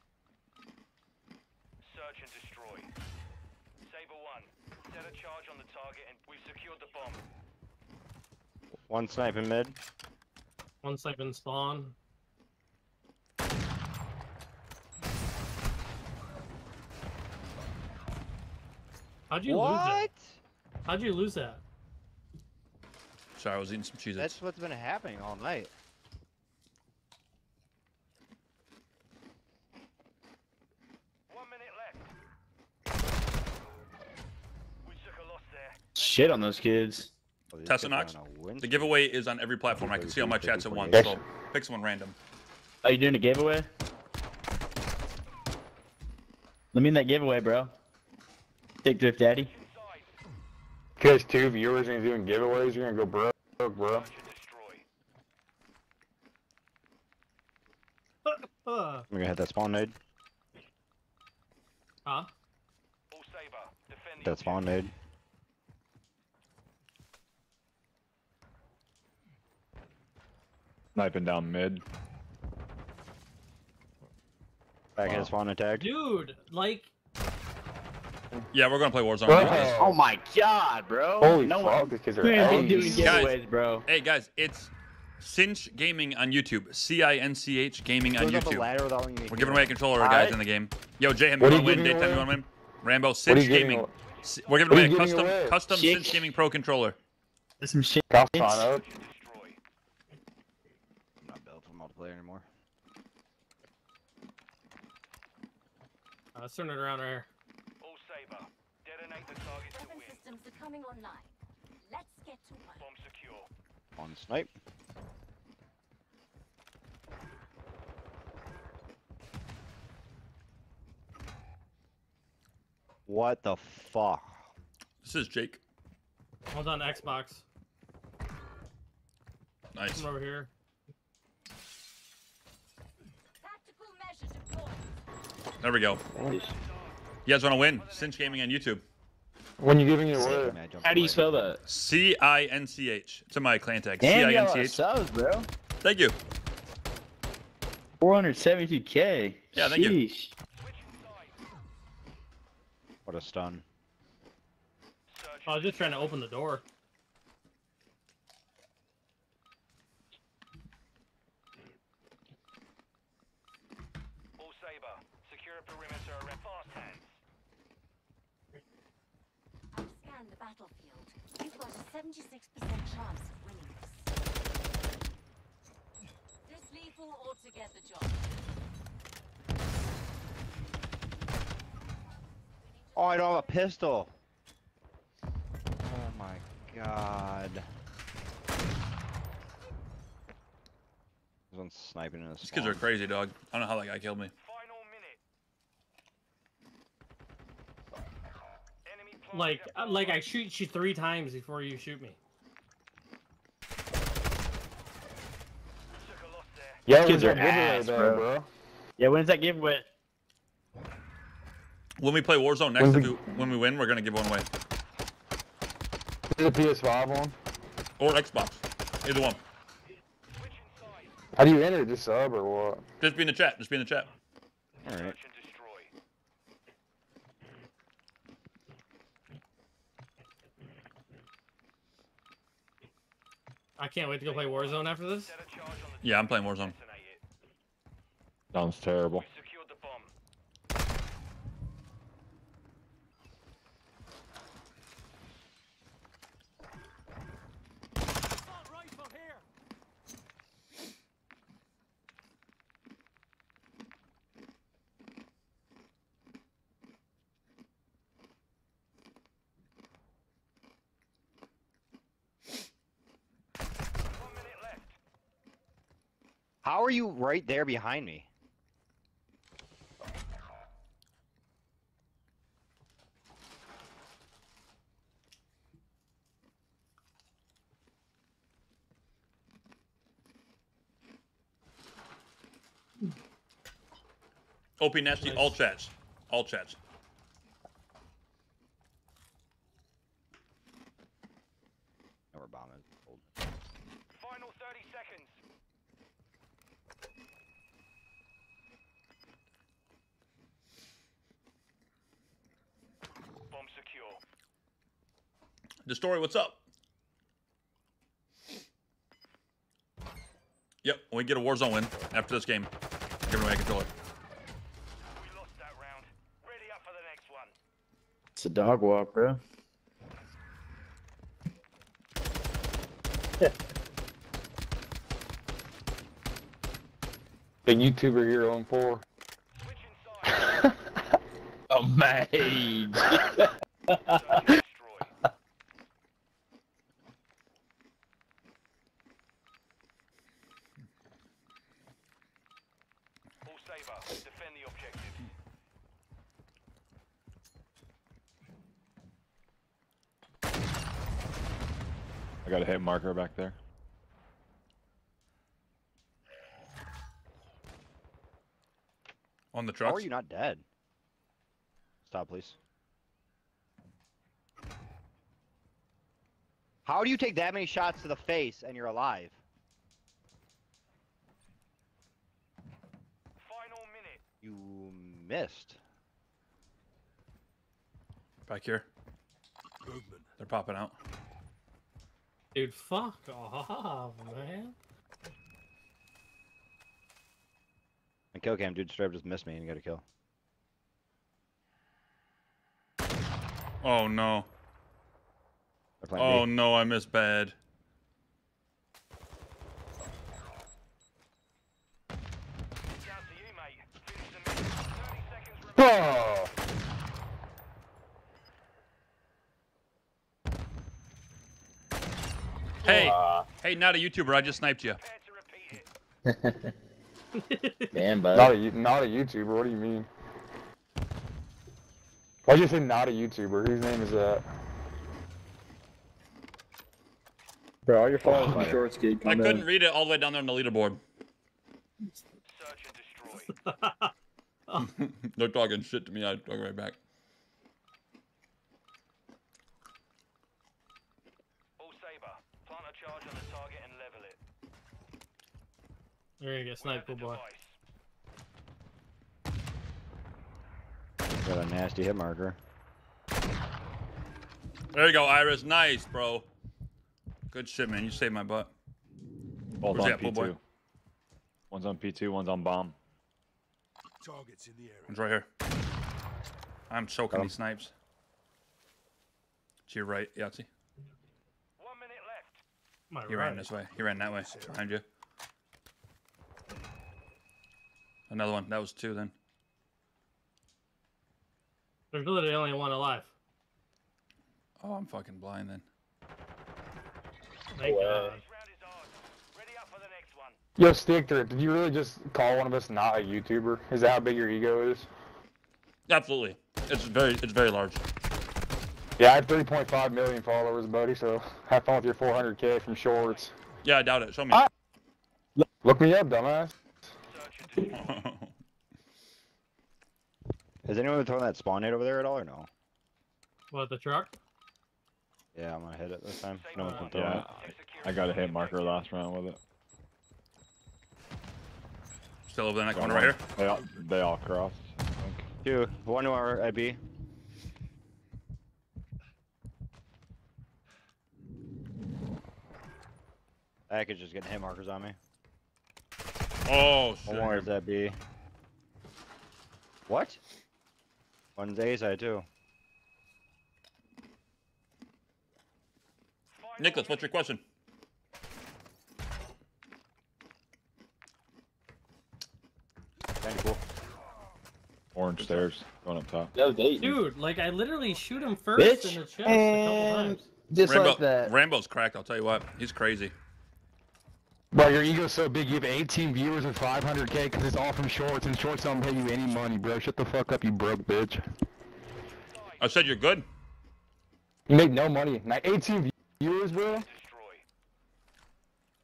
Search and destroy. Saber 1, set a charge on the target and we've secured the bomb. One sniping mid. One sniping spawn. How'd you lose that? How'd you lose that? Sorry, I was eating some Cheez-Its. That's what's been happening all night. Shit on those kids. Oh, these Tessa guys are Knox. on a win The streak. giveaway is on every platform. I can see all my chats at once, Yes. so pick someone random. Are you doing a giveaway? Let me in that giveaway, bro. Dick Drift Daddy. Because 2 viewers and he's doing giveaways, you're gonna go broke, bro. I'm gonna hit that spawn nade. Huh? That spawn nade. Sniping down mid. Back in spawn attack. Dude, like, Yeah, we're gonna play Warzone. Bro. after this. Oh my god, bro. Holy no fuck, one. these kids are We ain't been doing ace. giveaways, bro. Hey guys, it's Cinch Gaming on YouTube. CINCH Gaming on Goes up a YouTube. ladder without letting you We're hit giving it. away a controller, guys, Alright. in the game. Yo, Jayhem, you What are wanna you win? giving Daytime, you away? wanna win? Rambo, What are Cinch you giving Gaming. away? We're giving What are away you a giving away? custom Shit. Cinch Gaming Pro controller. There's some shit. Cough on up. I'm not built for multiplayer anymore. let's turn it around right here. All Saber, detonate the target to Weapon win. systems are coming online. Let's get to work. Bomb secure. On snipe. What the fuck? This is Jake. One's on Xbox. Nice. Come over here. Tactical measure deployed. There we go. You guys wanna win? Cinch Gaming on YouTube. When you giving it away? Man, jump How do you away. spell that? CINCH. To my clan tag. Damn, you got a lot of CINCH. subs, bro. Thank you. 472K. Yeah, thank you. Sheesh. What a stun. I was just trying to open the door. All Saber, secure a perimeter around fast hands. I've scanned the battlefield. You've got a 76% chance of winning this. This lethal or to get the job. Oh, I don't have a pistol. Oh my god. This one's sniping in a These kids are crazy, dog. I don't know how that guy killed me. Final minute. Enemy Like I shoot you 3 times before you shoot me. took a loss there. Yeah, Kids we're are giveaway ass, though, bro. Yeah, when's that giveaway? When we play Warzone next, when we win, we're gonna give one away. Is it a PS5 one? Or Xbox. Either one. How do you enter? Just sub or what? Just be in the chat. Just be in the chat. Alright. Search and destroy. I can't wait to go play Warzone after this. Set a charge on the Yeah, I'm playing Warzone. detonate it. Sounds terrible. We secured the bomb. How are you right there behind me? OP Nasty, Nice. all chats. All chats. Never bomb it. Old. Final 30 seconds. Bomb secure. The story, what's up? Yep, when we get a Warzone win after this game, give away a controller. We lost that round. Ready up for the next one. It's a dog walk, bro. Big YouTuber here on 4. Switching sides. Amazing. Search and destroy. All Saber, defend the objective. I got a hit marker back there. On the How trucks. are you not dead? Stop, please. How do you take that many shots to the face and you're alive? Final minute. You missed. Back here. They're popping out. Dude, fuck off, man. And kill cam, dude, straight up just missed me and you got a kill. Oh no. They're playing Oh B. no, I missed bad. Down to you, mate. Finish the mission. 30 seconds remaining. Oh! Hey, hey, not a YouTuber. I just sniped you. Prepare to repeat it. Damn, bud. Not a YouTuber. What do you mean? Why'd you say not a YouTuber? Whose name is that? Bro, all your followers Oh, from Shorts Kid I come couldn't in. read it all the way down there on the leaderboard. Search and destroy. They're talking shit to me. I talk right back. All Saber, plant a charge on the target and level it. You're gonna get We have sniped, the good boy. device. Got a nasty hit marker. There you go, Iris. Nice, bro. Good shit, man. You saved my butt. Both Where's on he at, pool boy? P2. One's on P2, one's on bomb. Targets in the area. One's right here. I'm choking Got him. these snipes. To your right, Yahtzee. 1 minute left. My He ran this way. He ran that way. Behind you. Another one. That was 2 then. There's literally only one alive. Oh, I'm fucking blind then. Thank God. This round is ours. Ready up for the next one. Yo, Stick Drip, did you really just call one of us not a YouTuber? Is that how big your ego is? Absolutely. It's very large. Yeah, I have 3.5 million followers, buddy, so have fun with your 400K from Shorts. Yeah, I doubt it. Show me. Look me up, dumbass. Search and destroy. Has anyone been throwing that spawn nade over there at all or no? What, the truck? Yeah, I'm gonna hit it this time. Saber No one's been one. throwing Yeah, it. I got a hit marker last round with it. Still over in that corner right here. They all crossed, I think. Two. One to our IB. Package is getting hit markers on me. Oh One more shit. is that B. What? One's A side too. Final Nicholas, what's your question? Kinda cool. Orange stairs, going up top. That was Dayton. Dude, like I literally shoot him first Bitch. in the chest a couple And times. just like that. Rambo's cracked. I'll tell you what. He's crazy. Bro, your ego's so big, you have 18 viewers with 500K because it's all from Shorts, and Shorts don't pay you any money, bro. Shut the fuck up, you broke bitch. I said you're good. You make no money. 18 viewers, bro? destroy.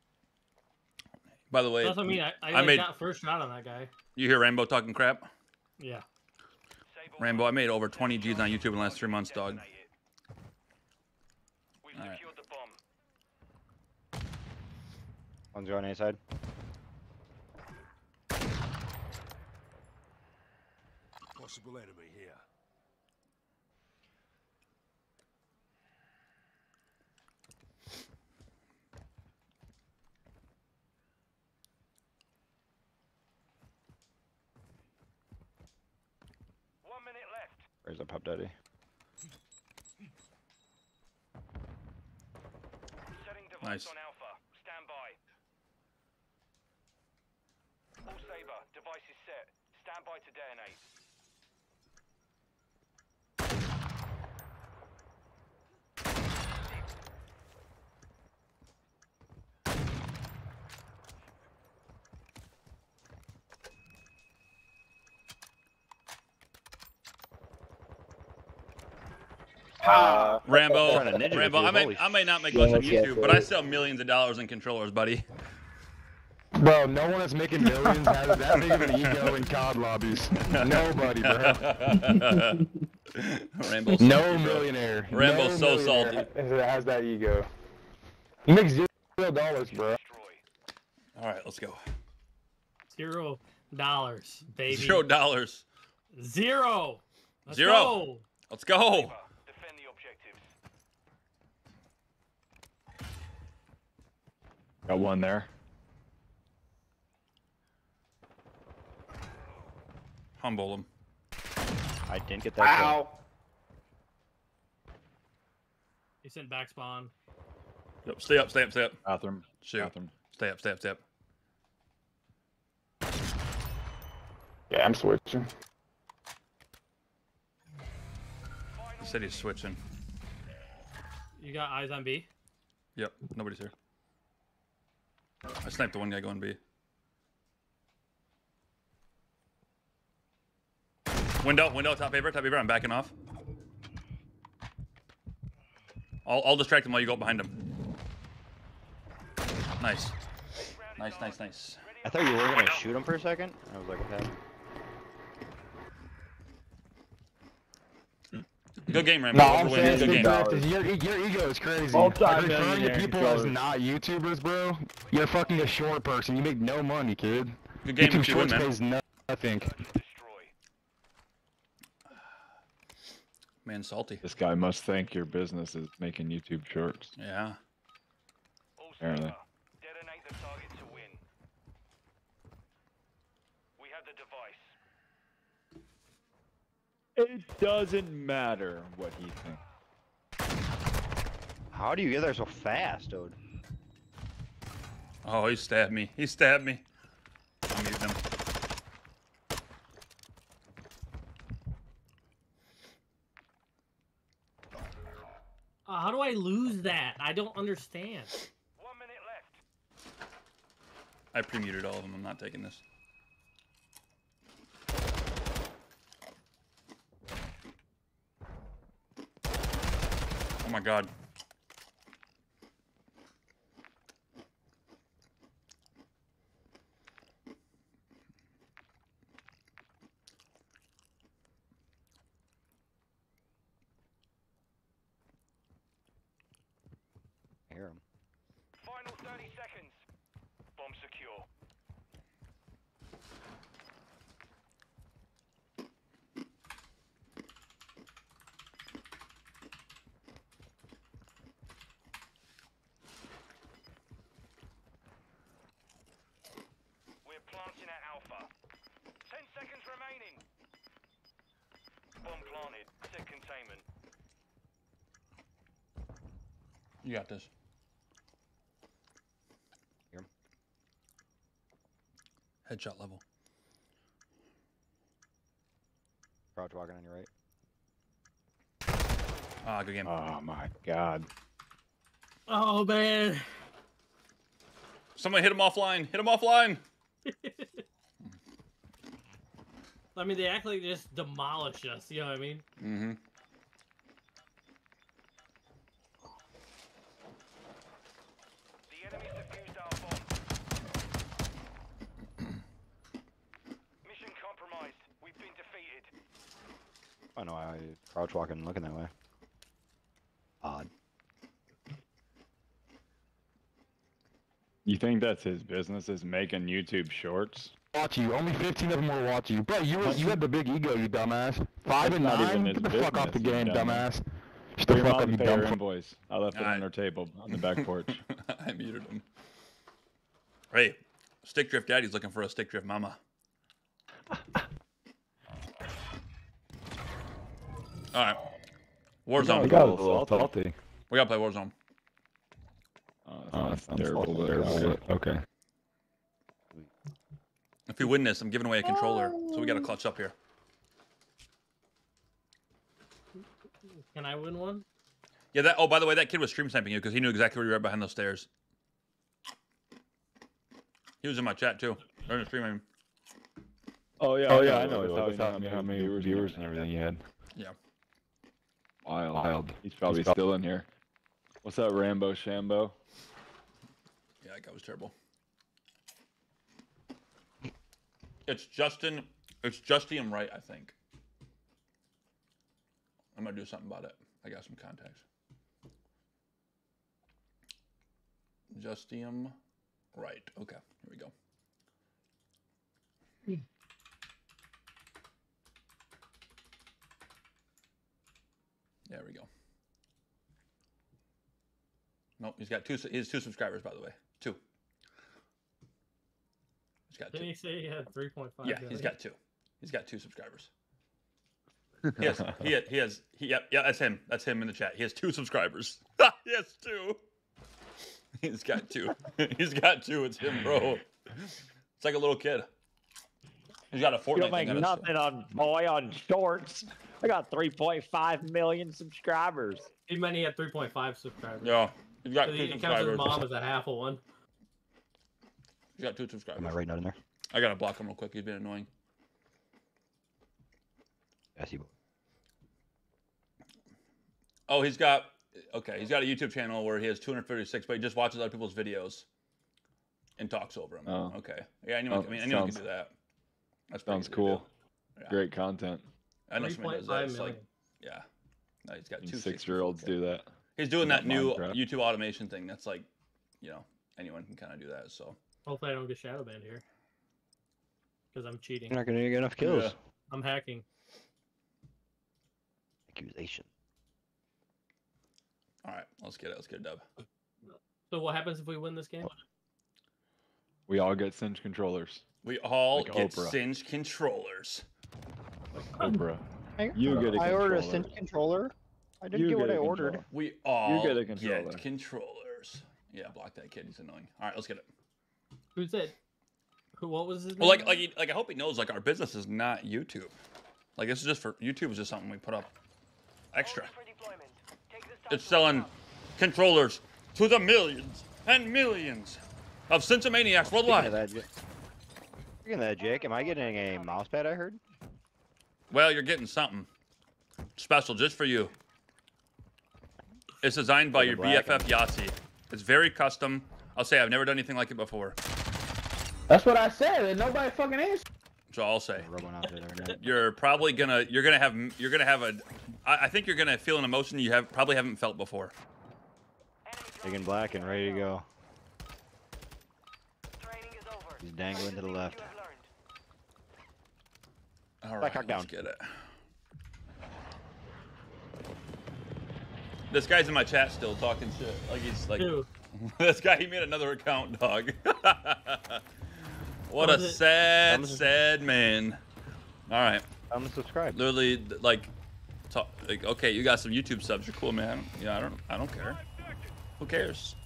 By the way, That's what I mean. I I made- got first shot on that guy. you hear Rainbow talking crap? Yeah. Rambo, I made over 20 G's on YouTube in the last 3 months, dog. We've All right. secured the bomb. One's going A side. Possible enemy here. Where's the Pup Daddy? Nice. On Alpha. Stand by. All Saber, device is set. Stand by to detonate. Rambo, Trying to ninja Rambo, with you, I may not make shit. much on Yes, YouTube, but I sell millions of dollars in controllers, buddy. Bro, no one that's making millions has that big of an ego in COD lobbies. Nobody, bro. Rambo's No salty, bro. millionaire. Rambo's no so millionaire salty. has that ego. He makes $0, bro. All right, let's go. $0, baby. $0. Zero. Let's Zero. go. Let's go. Defend the objectives. Got one there. Humble him. I didn't get that kill. He sent back spawn. Yep, stay up, stay up, stay up. Bathroom. Shoot. Bathroom. Stay up, stay up, stay up. Yeah, I'm switching. He said he's switching. You got eyes on B? Yep, nobody's here. I sniped the one guy going B. Window, top paper, I'm backing off. I'll distract him while you go behind him. Nice. Nice. I thought you were gonna shoot him for a second. I was like, what happened? Good game, Rambo. No, I'm Overwin. saying Good game. is your ego is crazy. All-time Referring to millionaire people as controller. not YouTubers, bro. You're fucking a short person. You make no money, kid. Good game, YouTube you win, Shorts man. pays nothing. Man, salty. This guy must think your business is making YouTube shorts. Yeah. Apparently. Detonate the target to win. We have the device. It doesn't matter what he thinks. How do you get there so fast, dude? Oh, he stabbed me. I'm muting him. How do I lose that? I don't understand. 1 minute left. I pre-muted all of them. I'm not taking this. Oh my god. I hear him. Final 30 seconds. Bomb secure. We're planting at Alpha. 10 seconds remaining. Bomb planted. Set containment. You got this. Hear him. Headshot level. Crouch walking on your right. Ah, good game. Oh my god. Oh, man. Someone hit him offline. Hit him offline. I mean, they act like they just demolished us. You know what I mean? Mm-hmm. The enemy defused our bomb. Mission compromised. We've been defeated. don't know why I crouch walking and looking that way. Odd. You think that's his business, is making YouTube shorts? Watch you. Only 15 of them will watch you. Bro, you had the big ego, you dumbass. 5 and That's not 9? even Get the his fuck off the business, game, you dumbass. Shut Pay the your fuck mom up, you to pay her dumb fuck. invoice. I left it on her table on the back porch. I muted him. Hey, Stick Drift Daddy's looking for a Stick Drift Mama. All right. Warzone. We got a little salty. We gotta play Warzone. That's terrible. Okay. If we win this, I'm giving away a controller. So we gotta clutch up here. Can I win one? Yeah, that. Oh, by the way, that kid was stream sniping you because he knew exactly where you were behind those stairs. He was in my chat too. During the stream. Oh yeah, I know. That's how many viewers and everything you had. Yeah. Wild. He's probably still in here. What's that, Rambo Shambo? Yeah, that guy was terrible. It's Justin. It's Justium Wright, I think. I'm gonna do something about it. I got some contacts. Justium Wright. Okay, here we go. There we go. Nope, he's got two. He has 2 subscribers, by the way. 2. He's got 2. Didn't he say he had 3.5? Yeah, he's got 2. He's got 2 subscribers. Yeah, that's him. That's him in the chat. He has 2 subscribers. He has 2. He's got 2. He's got 2. It's him, bro. It's like a little kid. He's got a Fortnite You'll make thing nothing on boy on shorts. I got 3.5 million subscribers. He meant he had 3.5 subscribers. Yeah, he's got 2 He counts subscribers. his mom as a half of one. He's got 2 subscribers. Am I right not in there? I gotta block him real quick. He's been annoying. Yes, he will. Oh, he's got a YouTube channel where he has 236, but he just watches other people's videos and talks over them. Oh. Okay. Yeah, anyone can do that. That sounds cool. Yeah. Great content. I know somebody does that. It's like, yeah. No, he's got 2 6-year-olds do that. He's doing that new Minecraft. YouTube automation thing. That's like, anyone can kind of do that. So Hopefully I don't get shadow banned here. Because I'm cheating. You're not gonna get enough kills. Yeah. I'm hacking. Accusation. All right, let's get it. Let's get a dub. So what happens if we win this game? We all get cinch controllers. We all Like get Oprah. Singe controllers. Oprah. You get a I ordered a controller. Cinch controller. I didn't You get what get I a ordered. controller. We all get a controller. get controllers. Yeah, block that kid. He's annoying. All right, let's get it. Who said? What was his name? Well, like I hope he knows, like, our business is not YouTube. Like, this is just for YouTube. Is just something we put up extra. It's selling controllers to the millions and millions of Cinchomaniacs worldwide. Speaking of that, Jake, am I getting a mouse pad? I heard. Well, you're getting something special just for you. It's designed by your BFF Yahtzee. It's very custom. I'll say I've never done anything like it before. That's what I said, and nobody fucking answered. So I'll say. You're probably gonna have a. I think you're gonna feel an emotion you probably haven't felt before. Big and black and ready to go. He's dangling to the left. All right, Back let's down. get it. This guy's in my chat still talking shit. Like he's like, this guy, he made another account, dog. What a sad man. All right. I'm subscribed. Literally, like, okay, you got some YouTube subs. You're cool, man. Yeah, I don't care. Who cares?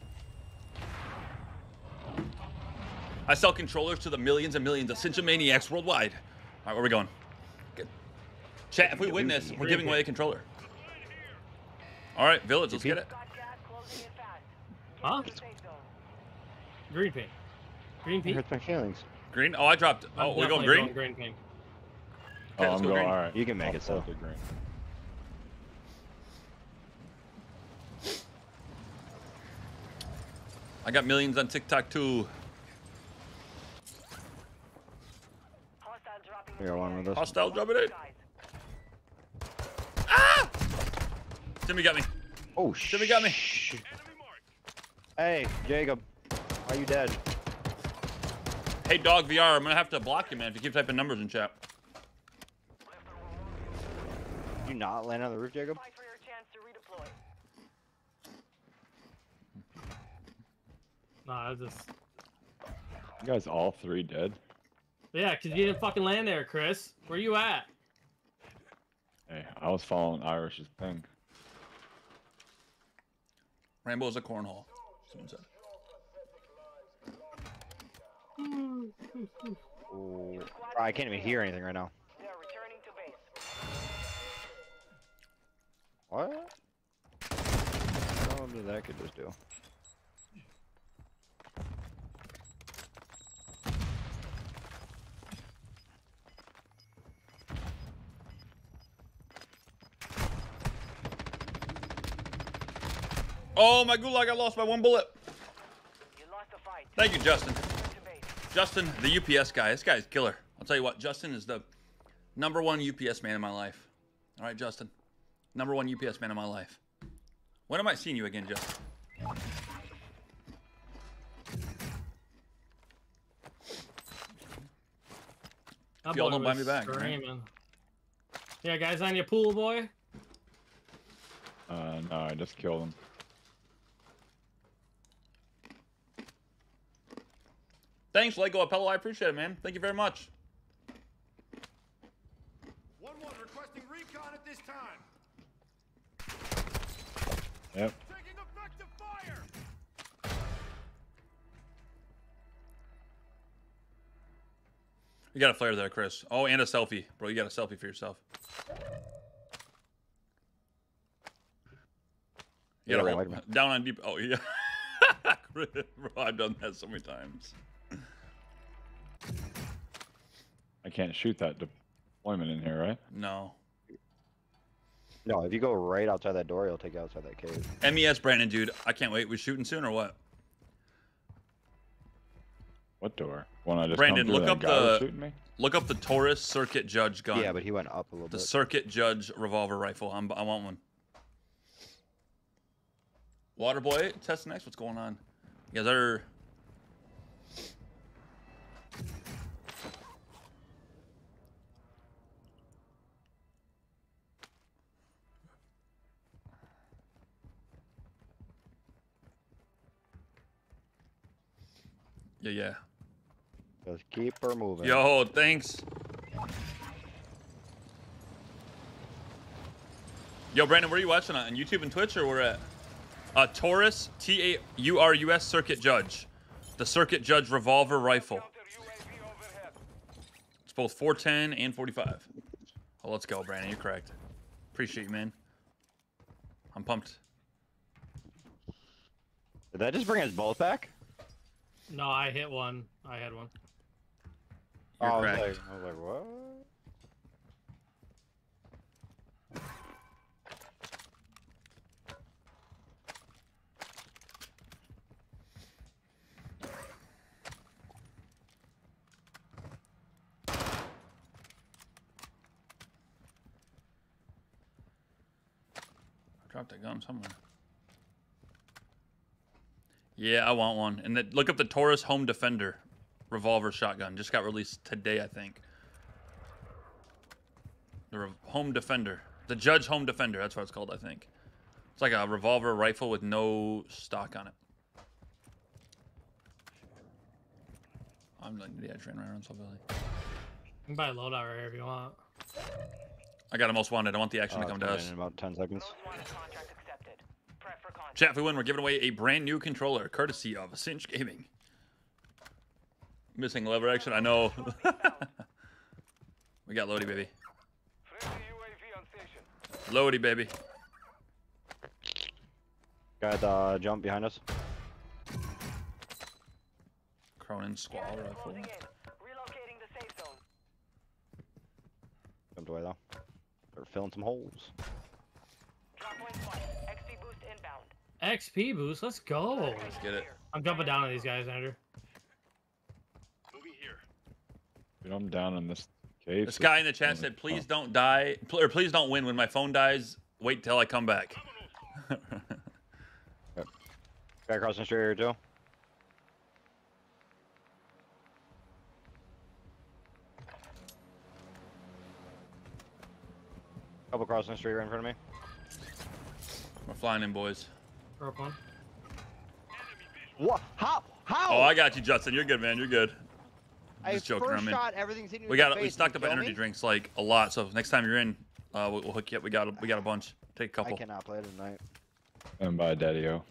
I sell controllers to the millions and millions of Cinchomaniacs worldwide. All right, where are we going? Good. Chat, if we win this, we're giving away a controller. All right, Village, let's get it. Huh? Green pink. Green pink. Hurts my feelings. Green? Oh, I dropped. Oh, we're going green? Green pink. Okay, Oh, let's I'm go going. green. All right. You can make it so. Green. I got millions on TikTok too. We got one with us. Hostile dropping it. Stimmy got me. Oh, Stimmy got me. Hey, Jacob. Are you dead? Hey, Dog VR, I'm gonna have to block you, man, if you keep typing numbers in chat. Did you not land on the roof, Jacob? Fight for your chance to redeploy. Nah, I just. You guys all three dead? Yeah, because you didn't fucking land there, Chris. Where you at? Hey, I was following Irish's thing. Rainbow's a cornhole. Someone said. Oh, I can't even hear anything right now. They're returning to base. What? What did that kid just do? Oh, my gulag, I lost my one bullet. You lost the fight. Thank you, Justin. Return to base. Justin, the UPS guy. This guy's killer. I'll tell you what, Justin is the #1 UPS man in my life. All right, Justin. #1 UPS man in my life. When am I seeing you again, Justin? That If y'all boy don't buy was me back, right? screaming. Yeah, guys on your pool, boy. No, I just killed him. Thanks, Lego Apello. I appreciate it, man. Thank you very much. 1-1 requesting recon at this time. Yep. Taking effective fire. You got a flare there, Chris. Oh, and a selfie. Bro, you got a selfie for yourself. You gotta roll down on deep. Oh, yeah. Bro, I've done that so many times. I can't shoot that deployment in here, right? No. No, if you go right outside that door, he'll take you outside that cave. MES Brandon, dude. I can't wait. We shooting soon or what? What door? One I just Brandon, come through, look that up guy was the shooting me? look up the Taurus Circuit Judge gun. Yeah, but he went up a little The bit. Circuit Judge revolver rifle. I want one. Waterboy, Test Next, what's going on? You guys are. Yeah. Just keep her moving. Yo, thanks. Yo, Brandon, where are you watching on YouTube and Twitch, or where at? Taurus, Taurus Circuit Judge. The Circuit Judge revolver rifle. It's both 410 and 45. Oh, let's go, Brandon. You're correct. Appreciate you, man. I'm pumped. Did that just bring us both back? No, I hit one. I had one. You're I was correct. like, what? I dropped that gun somewhere. Yeah, I want one. And look up the Taurus Home Defender revolver shotgun. Just got released today, I think. The Home Defender. The Judge Home Defender. That's what it's called, I think. It's like a revolver rifle with no stock on it. I'm like, yeah, train right around Silver Valley. You can buy a loadout right here if you want. I got a most wanted. I want the action to come to us. In about 10 seconds. Chat, if we win, we're giving away a brand new controller, courtesy of Cinch Gaming. Missing lever action, I know. We got Lodi, baby. Lodi, baby. Got jump behind us. Cronin Squall rifle. Jumped away though. They're filling some holes. XP boost, let's go. Let's get it. I'm jumping down on these guys, Andrew. Dude, I'm down in this cave. This guy in the chat said, please don't die, or please don't win when my phone dies. Wait till I come back. Guy crossing straight here too. Couple crossing the street right in front of me. We're flying in, boys. Broke one. What? How? How? Oh, I got you, Justin. You're good, man. You're good. I Just joking first around, man. shot, everything's hitting you We in the we face. stocked You up on kill energy me? drinks like a lot. So next time you're in, we'll hook you up. We got a bunch. Take a couple. I cannot play tonight. And by Daddy-O.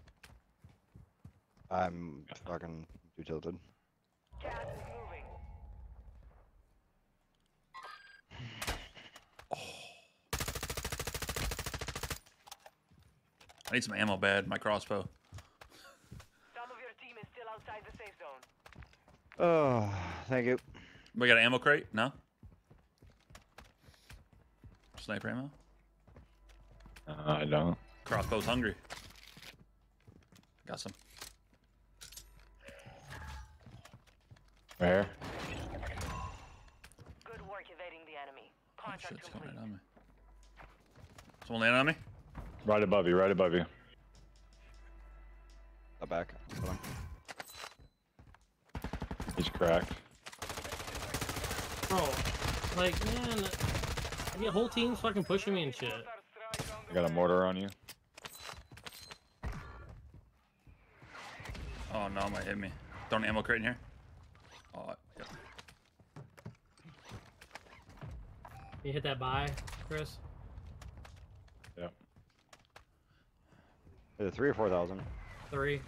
I'm fucking too tilted. Gas is moving. I need some ammo bad. My crossbow. Some of your team is still outside the safe zone. Oh, thank you. We got an ammo crate? No? Sniper ammo? I don't. Crossbow's hungry. Got some. Where? Good work evading the enemy. Oh, Contract shit's coming complete. right on me. Someone landing on me? Right above you, right above you. Back. Hold on. He's cracked. Bro, like, man, the whole team's fucking pushing me and shit. I got a mortar on you. Oh no, it might hit me. Throwing an ammo crate in here. Oh, yeah. You hit that buy, Chris? Yep. Is it 3 or 4,000? 3.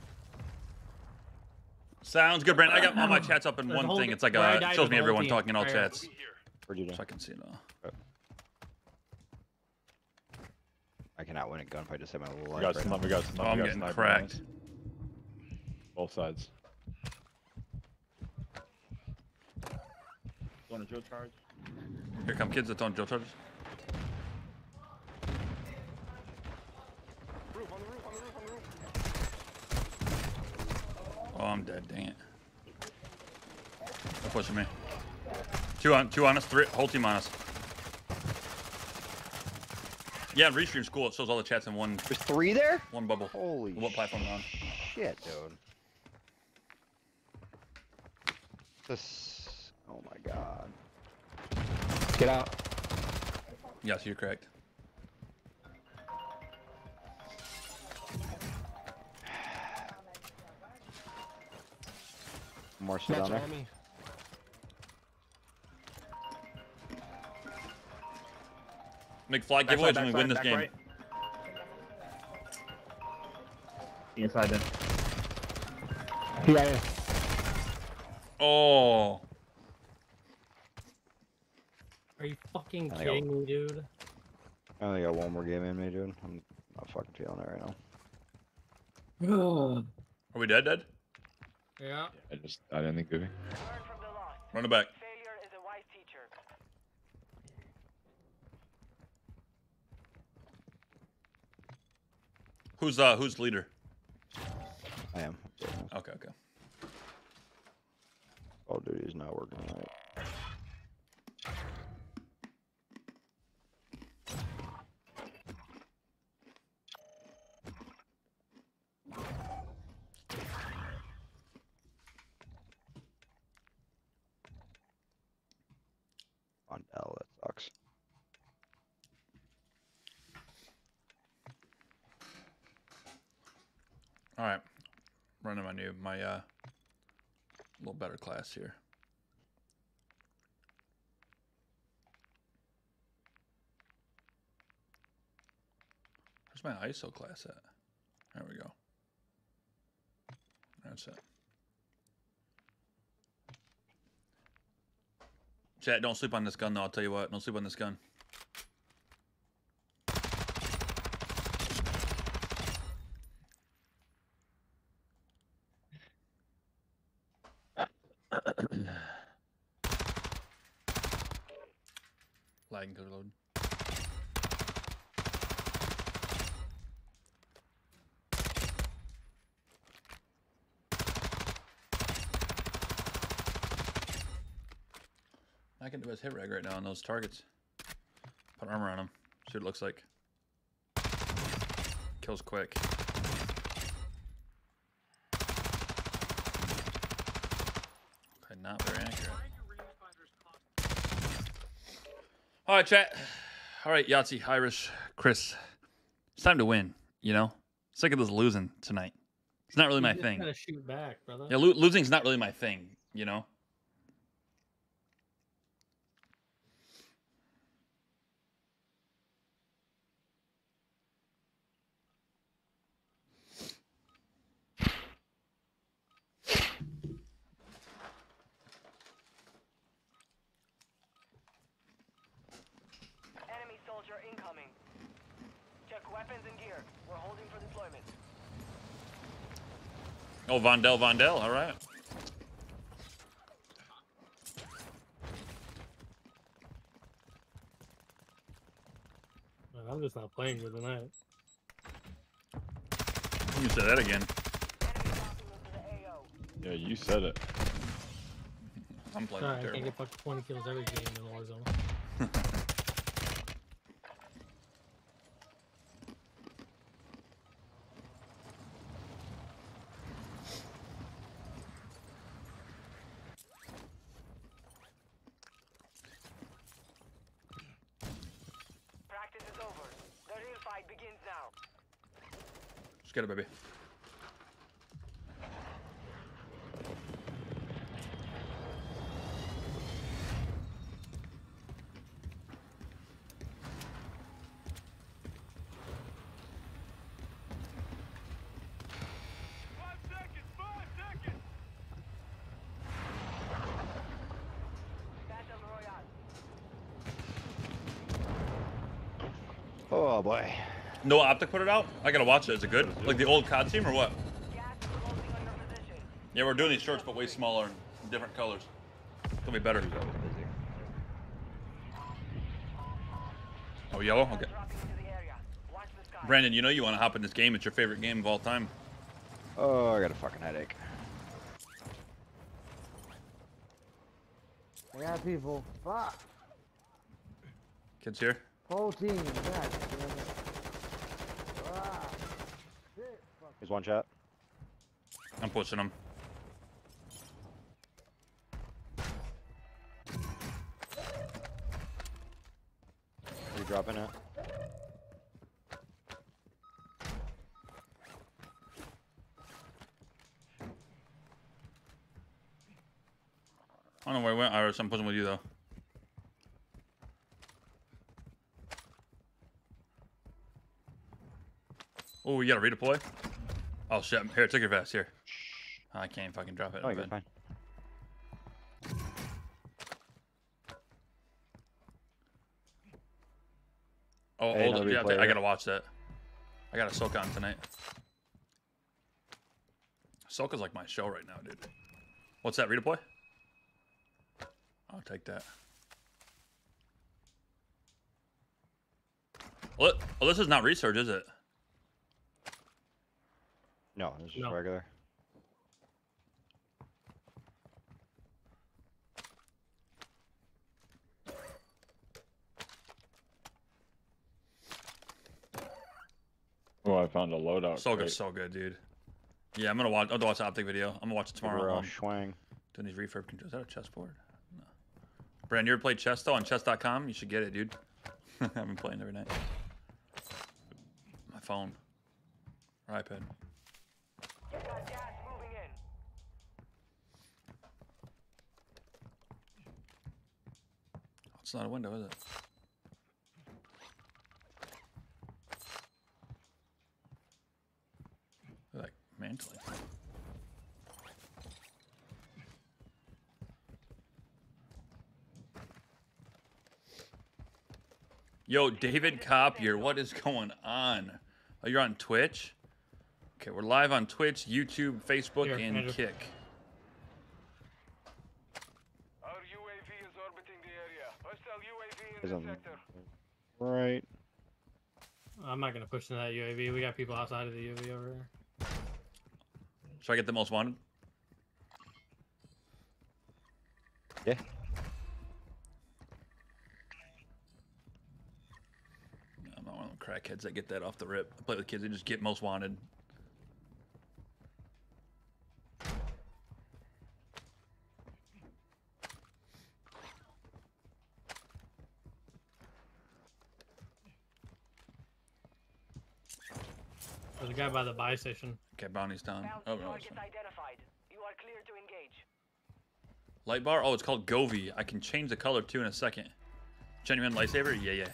Sounds good, Brent. I got all my chats up in There's a one whole- thing. It's like where I it died shows with me the whole everyone team. talking in all Right. chats. Where'd you do? So I can see now. I cannot win a gunfight to save my little We life got right some, now. we got some. Oh, I'm we got getting sniper cracked. rounds. Both sides. Want a drill charge? Here come kids that don't drill charges. Oh, I'm dead. Dang it. They're pushing me. Two on us. Whole team on us. Yeah, Restream's cool. It shows all the chats in one. There's 3 there? One bubble. Holy What platform they're on? shit, dude. This. Oh my god. Get out. Yes, you're correct. More shit on there. Make flag giveaways when we win this game. Right. Inside then. Yeah. Oh. Are you fucking I got- kidding me, dude? I only got one more game in me, dude. I'm not fucking feeling it right now. Are we dead? Dead? Yeah. I didn't think of it. Learn from the loss. Run it back. Failure is a wise teacher. Who's leader? I am. Okay, okay. Call of Duty is not working right. On L, that sucks. All right. Running my little better class here. Where's my ISO class at? There we go. That's it. Chat, don't sleep on this gun though, I'll tell you what. Don't sleep on this gun. Lagging to reload. I can do his hit reg right now on those targets. Put armor on them. See what it looks like. Kill kills quick. Okay, not very accurate. All right, chat. All right, Yahtzee, Irish, Chris. It's time to win, you know? Sick of this losing tonight. It's not really my thing. Gotta shoot back, brother. Yeah, losing's not really my thing, you know? Enemy soldier incoming. Check weapons and gear. We're holding for deployment. Oh, Vondel, all right. Man, I'm just not playing good tonight. You said that again. Yeah, you said it. I'm playing Sorry, I terrible. can't get fucking 20 kills every game in Warzone. Practice is over. The real fight begins now. Just get it, baby. Battle Royale. Oh boy. No Optic put it out? I gotta watch it. Is it good? Like the old COD team or what? Yeah, we're doing these shorts, but way smaller and different colors. It's gonna be better. Oh, yellow? Okay. Brandon, you know you want to hop in this game. It's your favorite game of all time. Oh, I got a fucking headache. I got people. Fuck. Kids here? Whole team. God damn it. Ah. Shit. Fuck. Here's one shot. I'm pushing them. Are you dropping it? I don't know where I went, Iris. I'm pushing with you, though. Oh, you gotta redeploy? Oh, shit. Here, take your vest. Here. I can't fucking drop it. Oh, you're fine. Oh, Hey, hold no up. Yeah, replay, I right? gotta watch that. I got Ahsoka on tonight. Ahsoka's like my show right now, dude. What's that, redeploy? I'll take that. Well, this is not research, is it? No, it's just No. regular. Oh, I found a loadout. Ahsoka's crate. so good, dude. Yeah, I'm gonna watch. I'll watch the Optic video. I'm gonna watch it tomorrow. Schwang. Doing these refurb controls. Is that a chessboard? No. Brand, you ever played chess though on chess.com? You should get it, dude. I've been playing every night. My phone. Or iPad. Got gas moving in. It's not a window, is it? They're like mantling. Yo, David Copier, what is going on? Oh, you're on Twitch? Okay, we're live on Twitch, YouTube, Facebook, Here, and Andrew. Kick. Our UAV is orbiting the area. Hostile UAV Is in on- the sector. Right. I'm not gonna push into that UAV. We got people outside of the UAV over here. Should I get the most wanted? Yeah. I'm not one of them crackheads that get that off the rip. I play with kids that just get most wanted. There's a guy by the buy station. Okay, bounty's down. Oh, no. Targets identified. You are clear to engage. Light bar? Oh, it's called Govee. I can change the color too in a second. Genuine lightsaber? Yeah, yeah.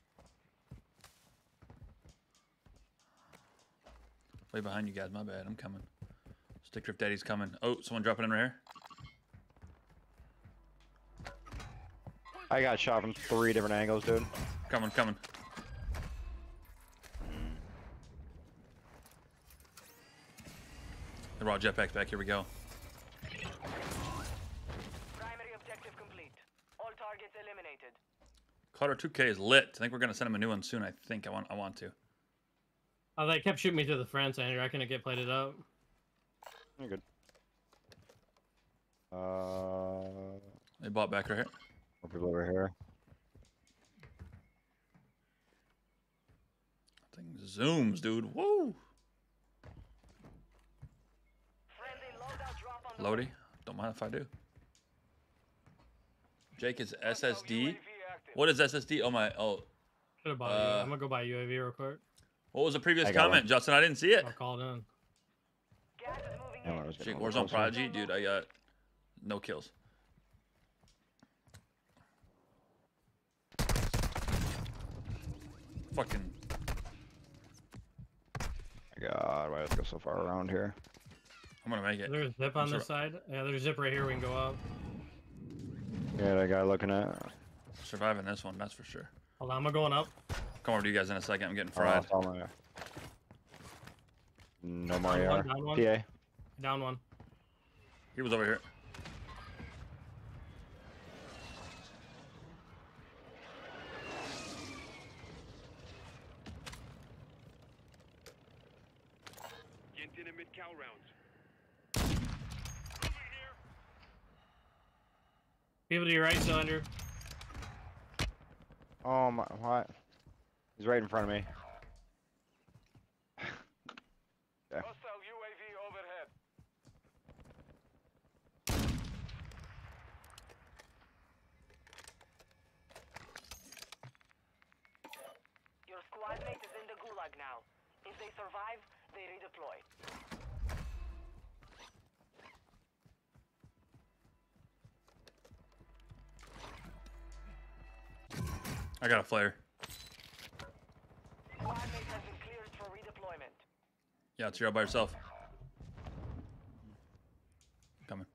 Way behind you guys. My bad. I'm coming. Stick Drift Daddy's coming. Oh, someone dropping in right here. I got shot from 3 different angles, dude. Coming, coming. The raw jetpack's back. Here we go. Primary objective complete. All targets eliminated. Carter 2K is lit. I think we're gonna send him a new one soon. I think I want to. Oh, they kept shooting me through the fence, Andrew. I couldn't get plated up. You're good. They bought back right here. More people over here. Thing zooms, dude. Woo! Lodi? Don't mind if I do. Jake is SSD. What is SSD? Oh my. Oh. Should have bought you. I'm gonna go buy UAV real quick. What was the previous comment, Justin? I didn't see it. I'll call it in. Jake, Warzone Prodigy, dude. I got no kills. Fucking. God, why does it go so far around here? I'm gonna make it. There's a zip on this side. Yeah, there's a zip right here. We can go up. Yeah, that guy looking at. Surviving this one, that's for sure. Hold on, I'm going up. Come over to you guys in a second. I'm getting fried. No more Down AR. one, down one. PA. Down one. He was over here. Getting in mid-cal rounds. People to your right, still, Andrew. Oh my, what? He's right in front of me. Yeah. Hostile UAV overhead. Your squad mate is in the gulag now. If they survive, they redeploy. I got a flare. Squad mate has been cleared for redeployment. Yeah, it's you all by yourself. Coming.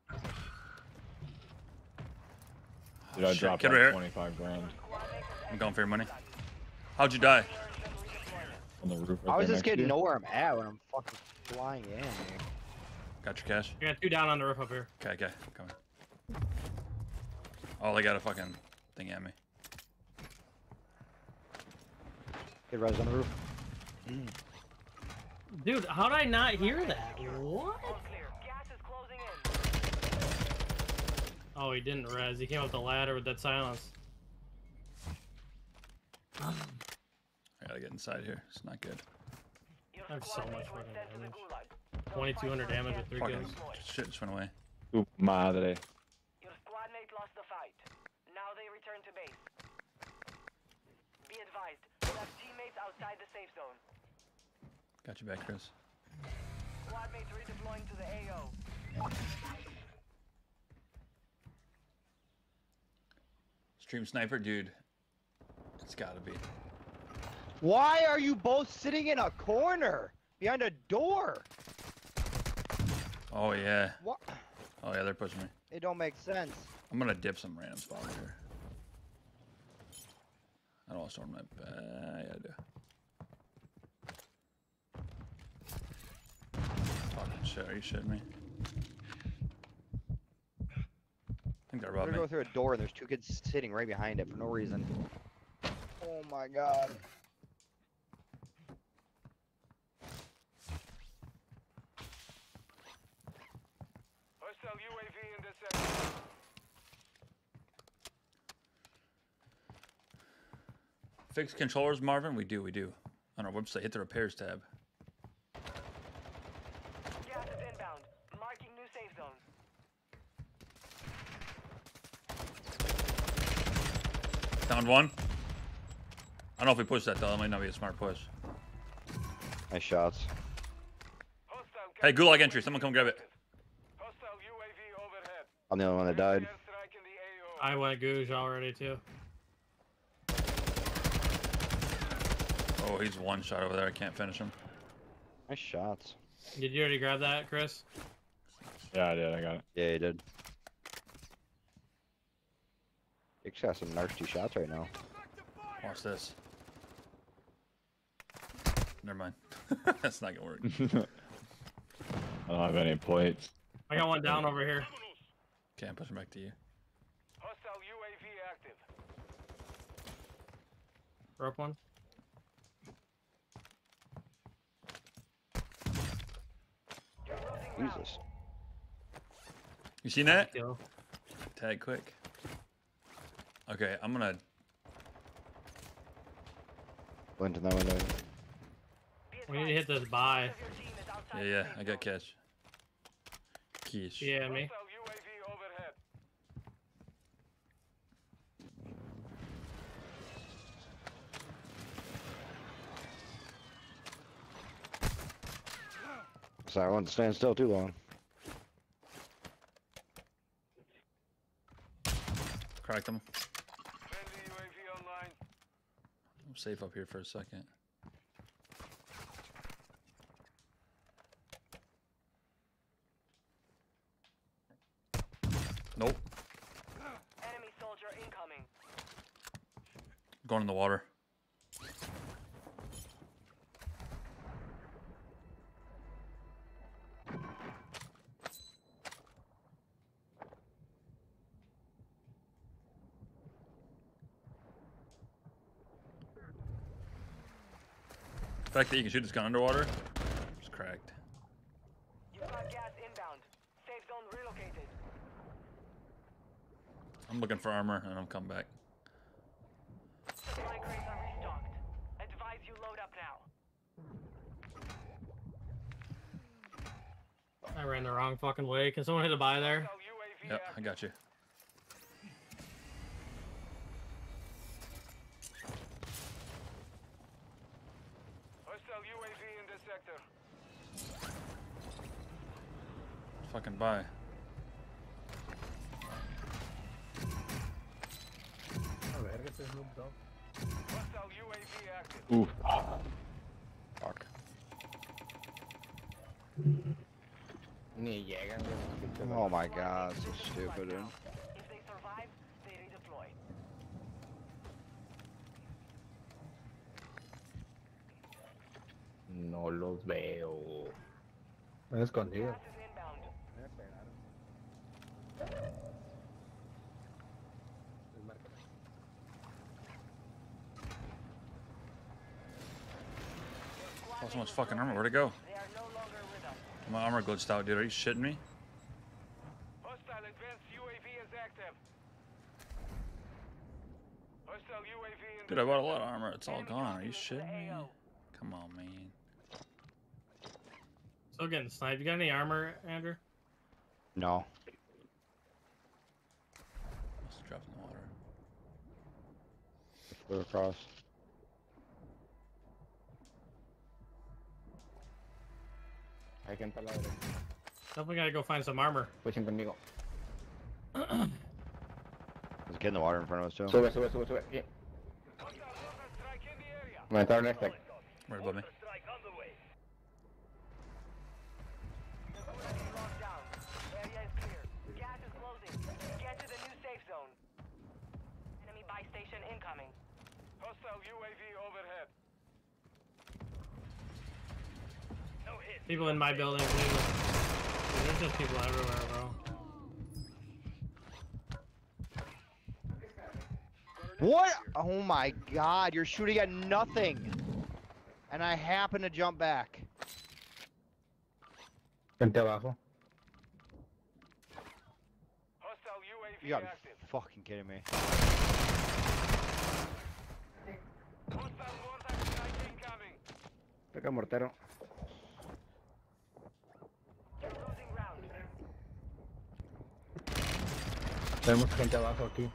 Dude, I Shit, dropped kid like right here. 25 grand I'm going for your money. How'd you die? on the roof. I was there just next to getting you. know where I'm at when I'm fucking flying in. Got your cash? I got 2 down on the roof up here. Okay, okay, I'm coming. Oh, they got a fucking thing at me. Get res on the roof. Dude, how did I not hear that? What? Oh, he didn't res. He came up the ladder with that silence. I gotta get inside here. It's not good. I have so much fucking damage. 2200 damage with 3 Fucking kills. shit just went away. Madre. Your squad mate lost the fight. Now they return to base. Be advised, you have teammates outside the safe zone. Got you back, Chris. Squad mates redeploying to the AO. Stream sniper, dude. It's gotta be. Why are you both sitting in a corner behind a door? Oh yeah. What? Oh yeah, they're pushing me. It don't make sense. I'm gonna dip some random spot here. I don't want to storm that. Yeah, I do. Fucking shit, are you shitting me? I think they're We're robbing gonna me. go through a door and there's 2 kids sitting right behind it for no reason. Oh my god. Hostile UAV in this area. Fix controllers, Marvin? We do. On our website, hit the repairs tab. Gas is inbound. Marking new safe zone. Down one. I don't know if we push that though. That might not be a smart push. Nice shots. Hey, Gulag entry. Someone come grab it. I'm the only one that died. I went Googe already too. Oh, he's one shot over there. I can't finish him. Nice shots. Did you already grab that, Chris? Yeah, I did. I got it. Yeah, he did. Dick's got some nasty shots right now. Watch this. Never mind. That's not gonna work. I don't have any plates. I got one down over here. Can't push him back to you. Hostile UAV active. Broke one. Jesus. You seen that? Kill. Tag quick. Okay, I'm gonna. Went to that window. We need to hit this buy. Yeah, I got catch. Quiche. Yeah, me. Sorry, I wanted to stand still too long. Cracked him. I'm safe up here for a second. Nope. Enemy soldier incoming. Going in the water. The fact that you can shoot this gun underwater is cracked. You've got gas inbound. Safe zone relocated. I'm looking for armor and I'm coming back. Supply crates are restocked. Advise you load up now. I ran the wrong fucking way. Can someone hit a buy there? Yep, I got you. Hostile UAV in this sector. Fucking buy. Hostile UAV active. Ooh. Fuck. Oh my god, so stupid, dude. If they survive, they redeploy. No los veo. Me he escondido. Gas is inbound. Oh, so much fucking armor. Where'd it go? They are no longer with us. My armor glitched out, dude. Are you shitting me? Hostile advanced UAV is active. Hostile UAV in Dude, I bought a lot of armor. It's all gone. Are you shitting me? Come on, man. Still getting sniped. You got any armor, Andrew? No. Must have dropped in the water. Flew across. Hay gente a la derecha. Definitely gotta go find some armor. Puchen conmigo. There's a kid in the water in front of us too. Sube, sube, sube, sube. Aquí. Me entraron este. Right above me. locked down. Area is clear. Gas is closing. Get to the new safe zone. Enemy buy station incoming. Hostile UAV overhead. No hit. People in my building, too. Dude, there's just people everywhere, bro. What? Oh my god, you're shooting at nothing. And I happen to jump back. Gente abajo. Hostile UAV You gotta be active. fucking kidding me. Saca mortero. Tenemos gente abajo aquí.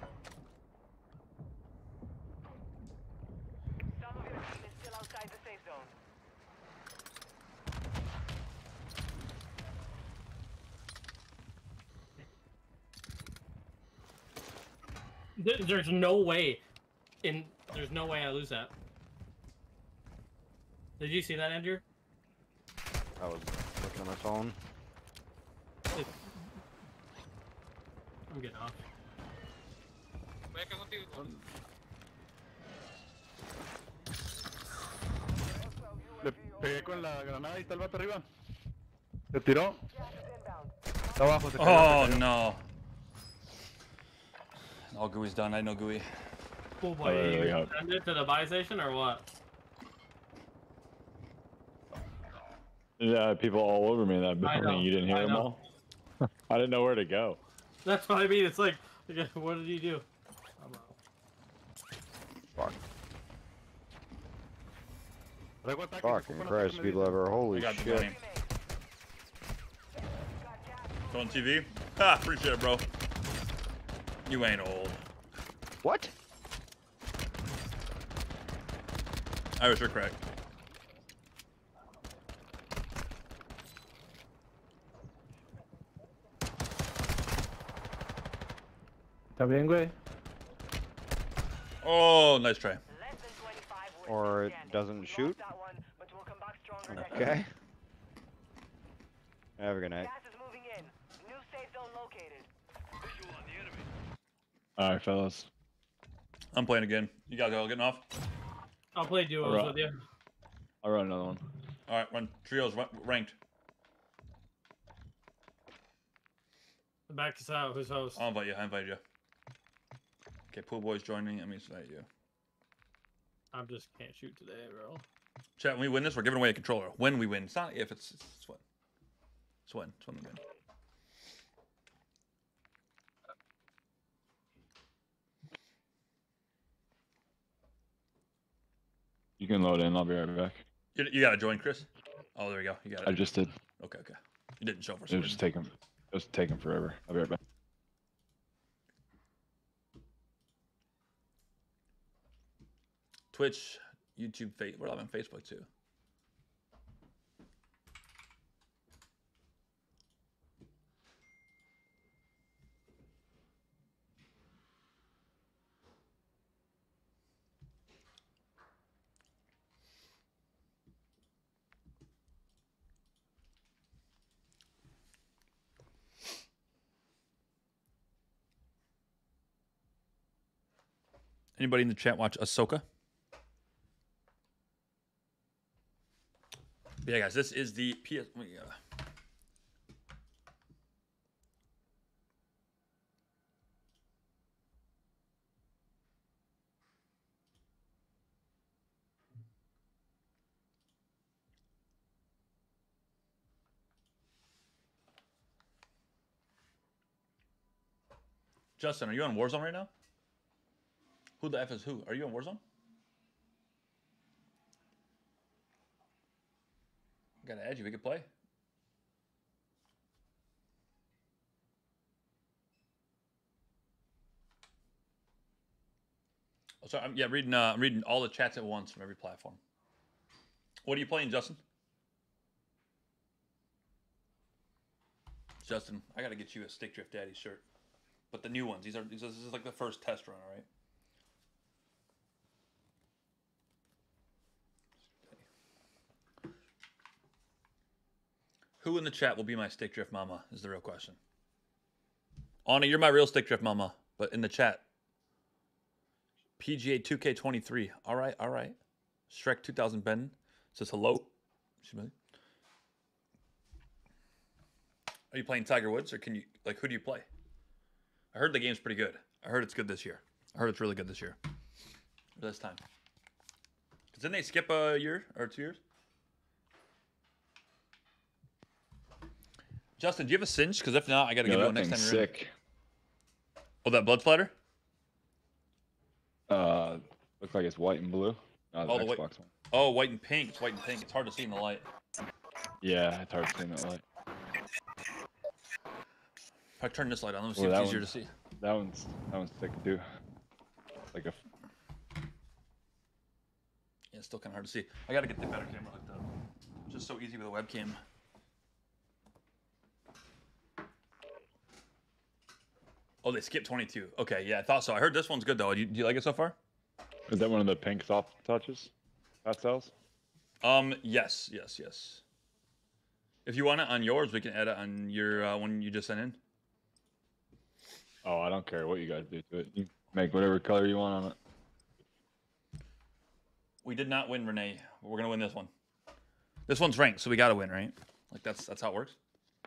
Some of your team is still outside the safe zone. There's no way. There's no way I lose that. Did you see that, Andrew? I was looking at my phone. I'm getting off. Le pegué con la granada y está el vato arriba. Se tiró. Está abajo, se cayó, Oh se cayó. no. All gooey's done. I know gooey. Cool boy, there we you go. send it to the buy station or what? Yeah, people all over me in that I building. know, You didn't hear I them know. all? I didn't know where to go. That's what I mean. It's like, what did he do? Fuck. Traigo ataque, Fucking ocupan Christ, ataque, speed me dice. lever. I Holy got the shit. money. On TV? Ah, appreciate it, bro. You ain't old. What? Irish are correct. Está bien, güey. Oh, nice try. Or it doesn't shoot? Okay. Have a good night. Alright, fellas. I'm playing again. You guys all getting off? I'll play duos Alright. with you. I'll run another one. All right, run trios ranked. Back us out. Who's host? I'll invite you. I invite you. Okay, pool boys joining. Let me invite you. I just can't shoot today, bro. Chat, when we win this, we're giving away a controller. When we win. It's not if, it's when. It's when. It's when we win. You can load in. I'll be right back. You got to join, Chris. Oh, there we go. You got it. I just did. Okay. You didn't show for It some was just taking. It was taking forever. I'll be right back. Twitch, YouTube, we're live on Facebook too. Anybody in the chat watch Ahsoka? Yeah, guys, this is the PS. Justin, are you on Warzone right now? Who the F is who? Are you on Warzone? Gotta add you. We could play. Oh, sorry. I'm reading all the chats at once from every platform. What are you playing, Justin? Justin, I gotta get you a Stick Drift Daddy shirt, but the new ones. This is like the first test run, all right? Who in the chat will be my Stick Drift mama is the real question. Anna, you're my real Stick Drift mama, but in the chat. PGA 2K23. All right. Shrek 2000 Ben says hello. Are you playing Tiger Woods or can you, like, who do you play? I heard the game's pretty good. I heard it's good this year. I heard it's really good this year. This time. Because didn't they skip a year or 2 years? Justin, do you have a cinch? Because if not, I got to give you one next time you're sick. Oh, that blood splatter? Looks like it's white and blue. Not the Oh, the Xbox white. one. Oh, white and pink. It's white and pink. It's hard to see in the light. Yeah, it's hard to see in that light. If I turn this light on, let me see Ooh, if it's that easier to one's- see. That one's thick too. Like a. Yeah, it's still kind of hard to see. I gotta get the better camera hooked up. It's just so easy with a webcam. Oh, they skipped 22. Okay, yeah, I thought so. I heard this one's good though. Do you like it so far? Is that one of the pink soft touches? That sells? Yes. If you want it on yours, we can add it on your one you just sent in. Oh, I don't care what you guys do to it. You make whatever color you want on it. We did not win, Renee. We're gonna win this one. This one's ranked, so we gotta win, right? Like that's how it works.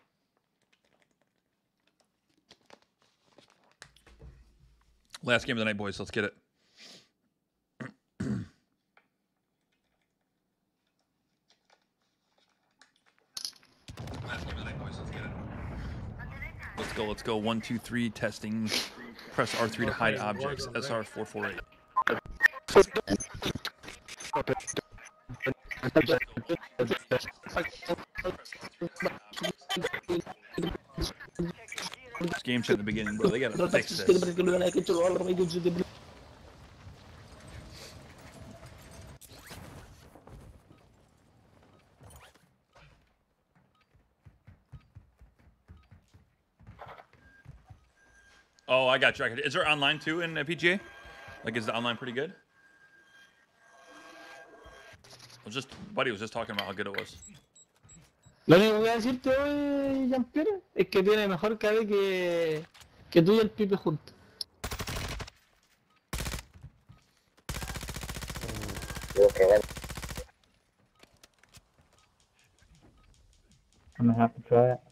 Last game of the night, boys. Let's get it. Last game of the night, boys. Let's get it. Let's go. 1, 2, 3. Testing. Press R3 to hide objects. SR448. This game shit at the beginning, bro. They gotta fix this. Oh, I got you. Is there online too in PGA? Like, is the online pretty good? Buddy was just talking about how good it was. Lo único que voy a decirte hoy, Jean-Pierre, es que tiene mejor KB que tú y el Pipe juntos. I'm gonna have to try it.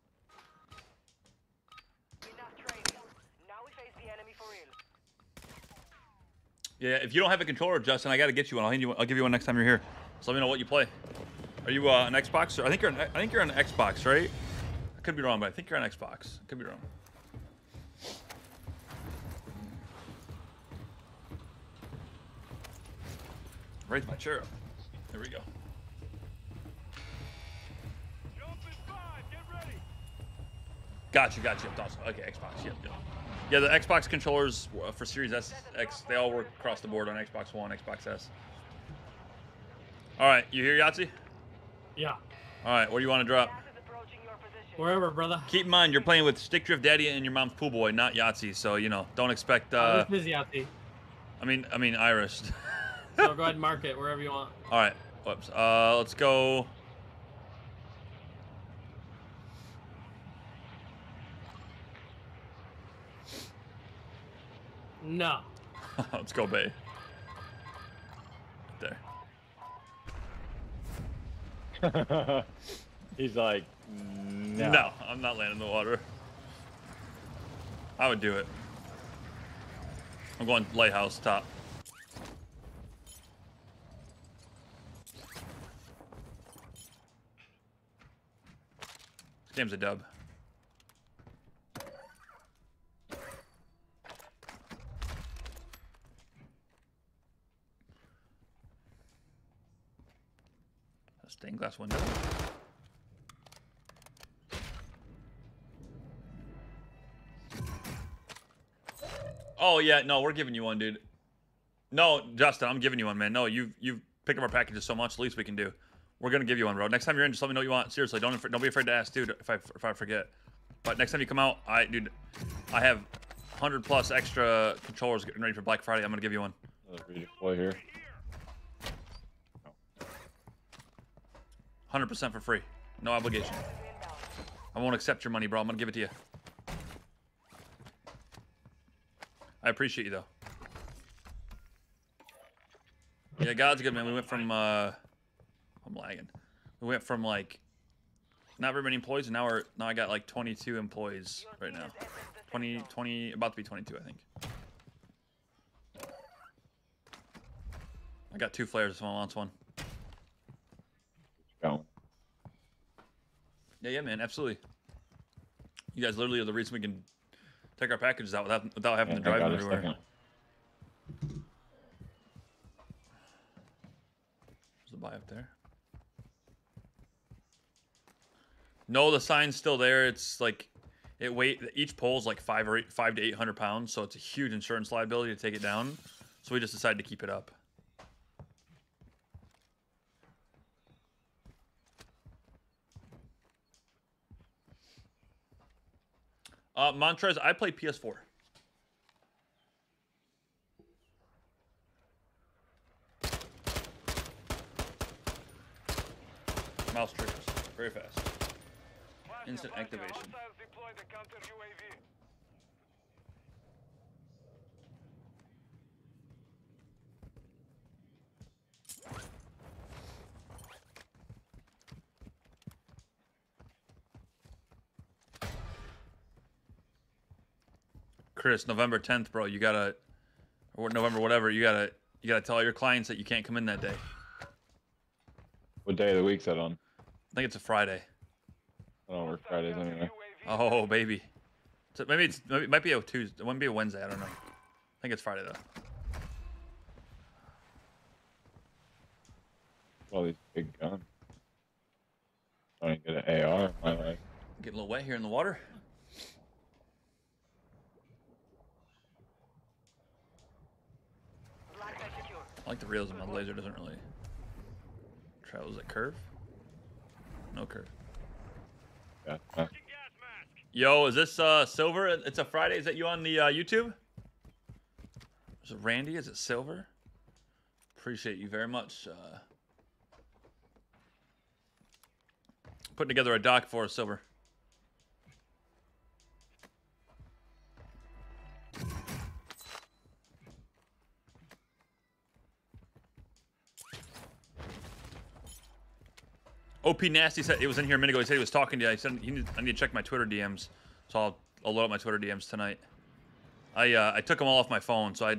Yeah, if you don't have a controller, Justin, I gotta get you one. I'll give you one next time you're here. So let me know what you play. Are you an Xbox? I think you're on Xbox, right? I could be wrong, but I think you're on Xbox. I could be wrong. Raise my chair up. There we go. Got you. Awesome. Okay, Xbox. Yep. Yeah, the Xbox controllers for Series S, X, they all work across the board on Xbox One, Xbox S. All right, you here, Yahtzee? Yeah. All right, where do you want to drop? Wherever, brother. Keep in mind, you're playing with Stick Drift Daddy and your mom's pool boy, not Yahtzee. So don't expect. This is Yahtzee. I mean Irish. So go ahead and mark it wherever you want. All right. Whoops. Let's go. No. Let's go, Bay. There. He's like, no. No, I'm not landing in the water. I would do it. I'm going lighthouse top. This game's a dub. A stained glass window. Oh yeah, no, we're giving you one, dude. No, Justin, I'm giving you one, man. No, you've picked up our packages so much. The least we can do. We're gonna give you one, bro. Next time you're in, just let me know what you want. Seriously, don't be afraid to ask, dude. If I forget. But next time you come out, I have 100+ extra controllers getting ready for Black Friday. I'm gonna give you one. Redeploy here. 100% for free, no obligation. I won't accept your money, bro. I'm gonna give it to you. I appreciate you though. Yeah, God's good, man. We went from I'm lagging. We went from like not very many employees, and now I got like 22 employees right now. 20, about to be 22, I think. I got 2 flares if someone wants one. Go. Yeah, man, absolutely. You guys literally are the reason we can take our packages out without having to drive them everywhere. buy up there. No, the sign's still there. It's like each pole's like 5 to 800 pounds, so it's a huge insurance liability to take it down. So we just decided to keep it up. Montrez, I play PS4. Mouse triggers, very fast. Instant activation. Chris, November 10th, bro. You gotta, or November whatever. You gotta tell all your clients that you can't come in that day. What day of the week's that on? I think it's a Friday. I don't work Fridays anyway. Oh, baby. So maybe it might be a Tuesday. It might be a Wednesday. I don't know. I think it's Friday though. All these big guns. I don't get an AR in my life. Getting a little wet here in the water. I like the realism. My laser doesn't really travels at curve. No curve. Yeah. Yo, is this Silver? It's a Friday. Is that you on the YouTube? Is it Randy? Is it Silver? Appreciate you very much. Putting together a doc for us, Silver. OP Nasty said it was in here a minute ago. He said he was talking to you. I said I need to check my Twitter DMs, so I'll load up my Twitter DMs tonight. I took them all off my phone, so I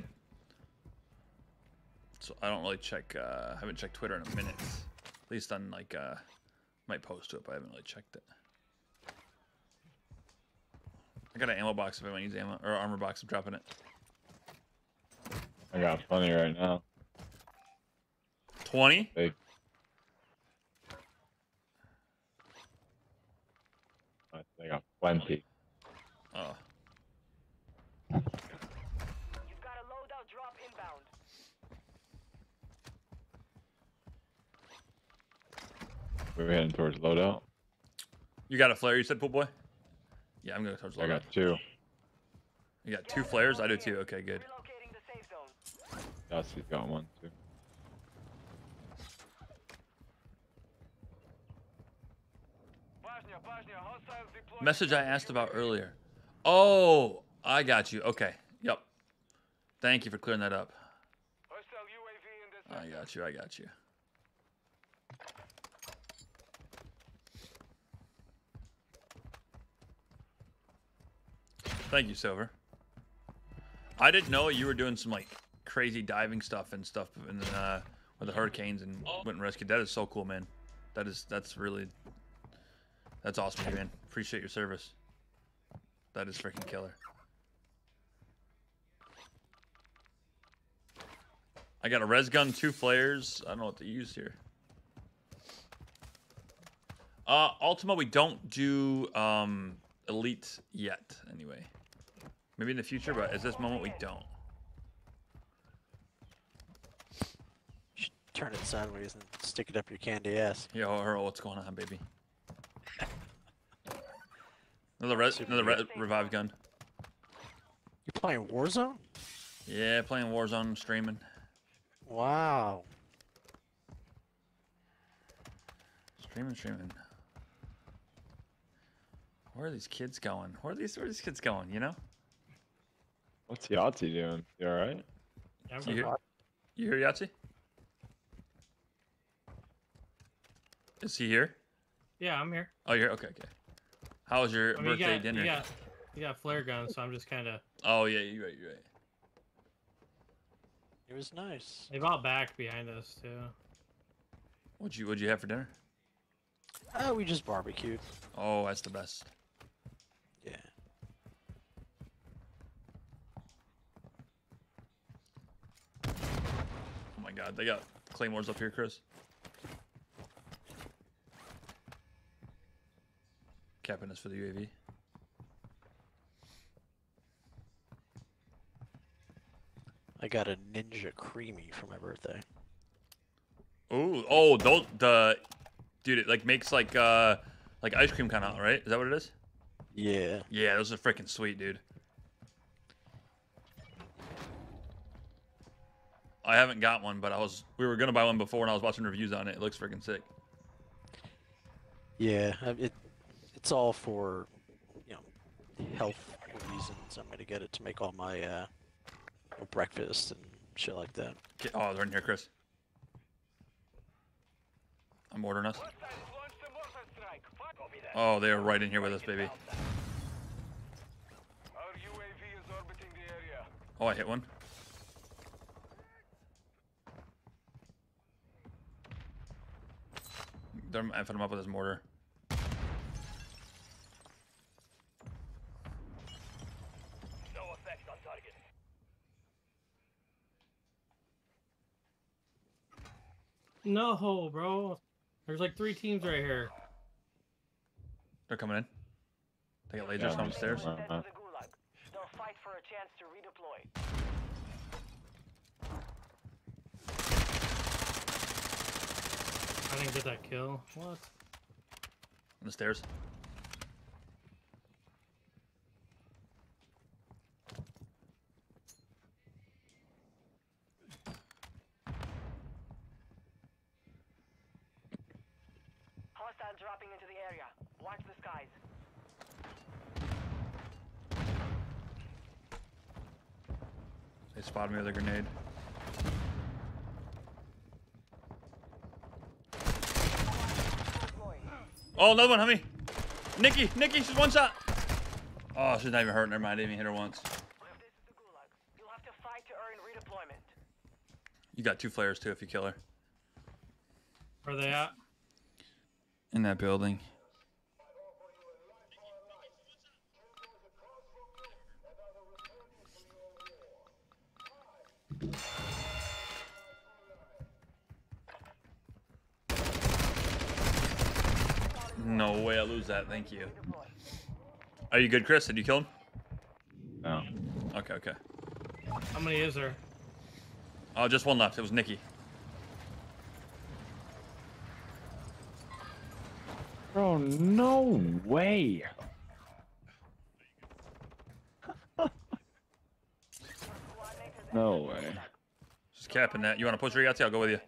don't really check. Haven't checked Twitter in a minute. At least on like might post to it, but I haven't really checked it. I got an ammo box if anyone needs ammo or armor box. I'm dropping it. I got plenty right now. 20. Hey. I got plenty. Oh. You've got a loadout drop inbound. We're heading towards loadout. You got a flare, you said, Pool Boy? Yeah, I'm going towards loadout. I got 2. You got 2 flares? I do too. Okay, good. Dusty's got 1 too. Message I asked about earlier. Oh, I got you. Okay. Yep. Thank you for clearing that up. I got you. I got you. Thank you, Silver. I didn't know you were doing some like crazy diving stuff and stuff in with the hurricanes and went and rescued. That is so cool, man. That's really awesome, man. Appreciate your service. That is freaking killer. I got a res gun, 2 flares. I don't know what to use here. Ultima, we don't do elite yet, anyway. Maybe in the future, but at this moment we don't. You should turn it sideways and stick it up your candy ass. Yo, Earl, what's going on, baby? Another revive gun. You playing Warzone? Yeah, playing Warzone, streaming. Wow. Streaming. Where are these kids going? Where are these kids going, you know? What's Yahtzee doing? You alright? Yeah, you hear Yahtzee? Is he here? Yeah, I'm here. Oh, you're here? Okay. How was your birthday dinner? You got flare guns, so I'm just kind of... Oh, yeah, you're right. It was nice. They've all back behind us, too. What'd you have for dinner? We just barbecued. Oh, that's the best. Yeah. Oh my god, they got claymores up here, Chris. Capping this for the UAV. I got a Ninja Creamy for my birthday. Ooh, oh, dude, it like makes like ice cream kind of, right? Is that what it is? Yeah. Yeah, those are freaking sweet, dude. I haven't got one, but we were gonna buy one before, and I was watching reviews on it. It looks freaking sick. Yeah, it's all for, you know, health reasons. I'm gonna get it to make all my breakfast and shit like that. Okay. Oh, they're in here, Chris. I'm ordering us. Oh, they are right in here with us, baby. Oh, I hit one. They're effing him up with his mortar. No effect on target. No, bro. There's like 3 teams right here. They're coming in. They got lasers downstairs. They'll fight for a chance to redeploy. I didn't get that kill. What? On the stairs. Hostile dropping into the area. Watch the skies. They spotted me with a grenade. Oh, another one, homie. Nikki, she's one shot. Oh, she's not even hurt. Never mind, I didn't even hit her once. You'll have to fight to earn redeployment. You got 2 flares too if you kill her. Where are they at? In that building. No way I lose that. Thank you. Are you good, Chris? Did you kill him? No. Okay, okay. How many is there? Oh, just one left. It was Nikki. Bro, no way. No way. Just capping that. You want to push Riazzi? I'll go with you.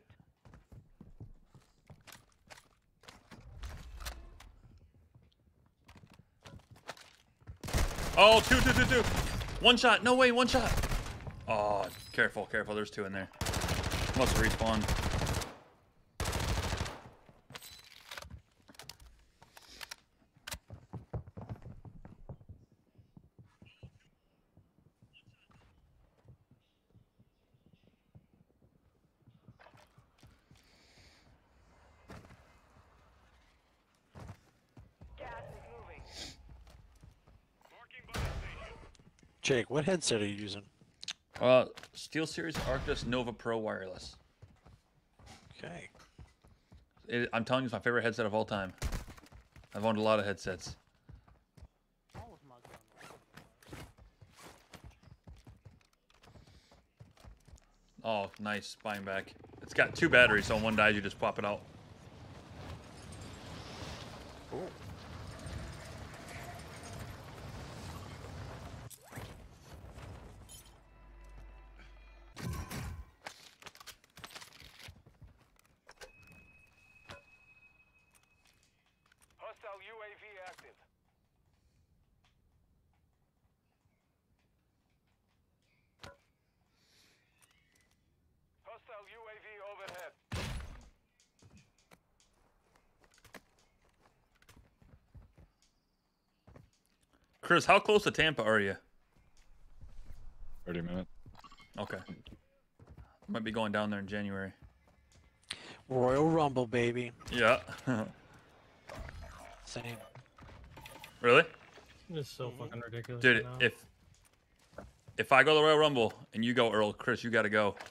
Oh, two. One shot. No way, one shot. Oh, careful. There's 2 in there. Must have respawned. Jake, what headset are you using? SteelSeries Arctis Nova Pro wireless. Okay. I'm telling you, it's my favorite headset of all time. I've owned a lot of headsets. Oh, nice. Buying back. It's got 2 batteries, so when one dies, you just pop it out. Cool. Hostile UAV active. Hostile UAV overhead. Chris, how close to Tampa are you? 30 minutes. Okay. Might be going down there in January. Royal Rumble, baby. Yeah. Same. Really? It's so fucking ridiculous. Dude, right now. if I go to the Royal Rumble and you go, Earl, Chris, you gotta go.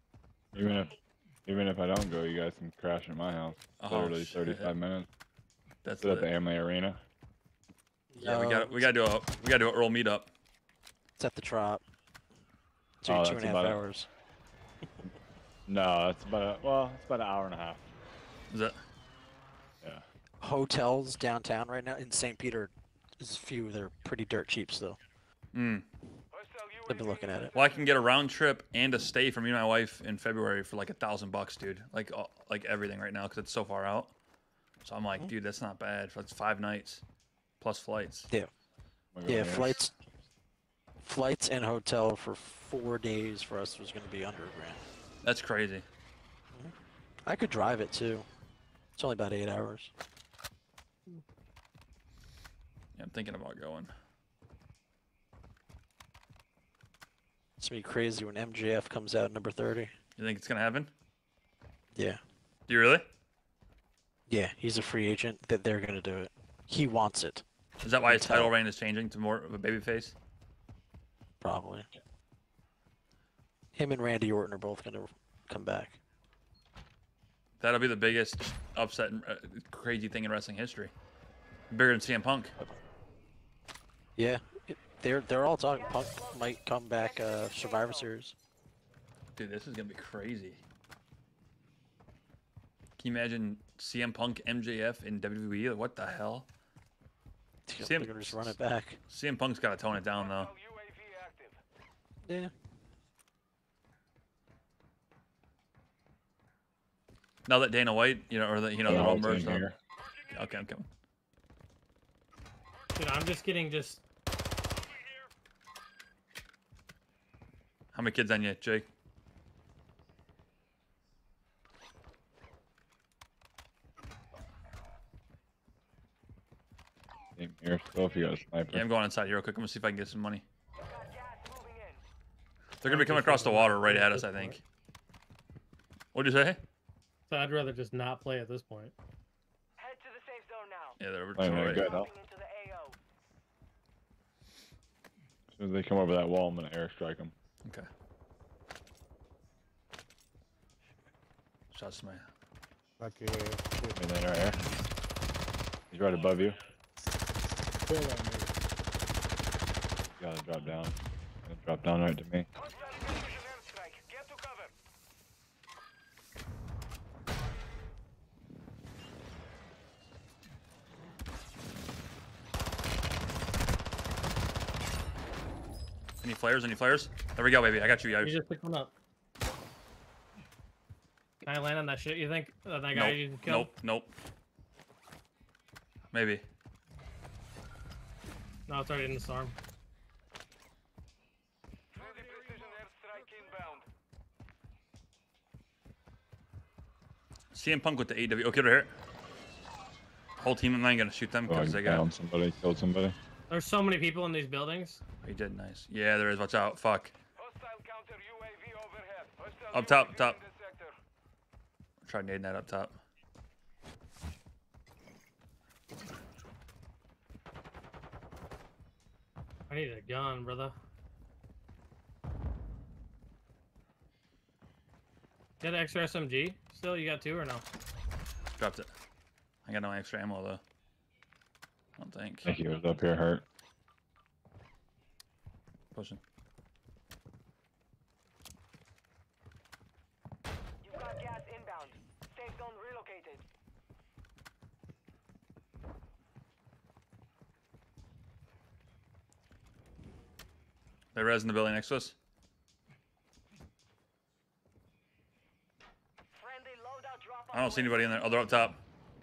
Even if I don't go, you guys can crash at my house. Oh, Literally shit. 35 minutes. That's Is it at lit. the Amway Arena? Yeah, we gotta do a Earl meetup. It's at the Trop. Took Oh, you that's 2.5 about it. hours. No, it's about it's about an hour and a half. Is it? Yeah. Hotels downtown right now in St. Peter is a few. They're pretty dirt cheap still. Mm. I've been looking at it. Well, I can get a round trip and a stay for me and my wife in February for like $1,000, dude. Like everything right now because it's so far out. So I'm like, dude, that's not bad. That's 5 nights plus flights. Yeah. Yeah, flights and hotel for 4 days for us was going to be under $1,000. That's crazy. I could drive it too. It's only about 8 hours. Yeah, I'm thinking about going. It's gonna be crazy when MJF comes out number 30. You think it's gonna happen? Yeah. Do you really? Yeah, he's a free agent. That they're gonna do it. He wants it. Is that why his title reign is changing to more of a babyface? Probably. Him and Randy Orton are both gonna come back. That'll be the biggest upset and crazy thing in wrestling history. Bigger than CM Punk. Yeah, they're all talking. Punk might come back Survivor Series. Dude, this is gonna be crazy. Can you imagine CM Punk, MJF in WWE? What the hell? They're gonna just run it back. CM Punk's gotta tone it down though. Yeah. Now that Dana White, you know, or the, you know, Yeah, they're all it's merged in up. here. Okay, I'm coming. Dude, I'm just getting just. How many kids on you, Jake? Same here, so if you got a sniper. Yeah, I'm going inside here real quick. I'm gonna see if I can get some money. They're gonna be coming across the water right at us, I think. What'd you say? So I'd rather just not play at this point. Head to the safe zone now. Yeah, they're Playing really right. good, huh? Into the AO. As soon as they come over that wall, I'm gonna airstrike them. Okay. Shots to my. Midland right here. He's right above you. You gotta drop down. Drop down right to me. Get to cover. Any flares? Any flares? There we go, baby. I got you, You guys. just pick one up. Can I land on that shit? You think that guy Nope. you killed? Nope. Nope. Maybe. No, it's already in the storm. Friendly precision airstrike inbound. CM Punk with the AW. Okay, right here. Whole team. I'm not gonna shoot them Oh, I because they got. found somebody, killed somebody. There's so many people in these buildings. He did nice. Yeah, there is. Watch out. Fuck. Hostile counter UAV overhead. Hostile Up top. UAV Top. in the sector. Try nading that up top. I need a gun, brother. Got an extra SMG? Still, you got 2 or no? Dropped it. I got no extra ammo though. I don't think. I think he was up here hurt. Pushing. You've got gas inbound. Safe zone relocated. They res in the building next to us. Friendly loadout drop. I don't see anybody in there. Oh, they're up top.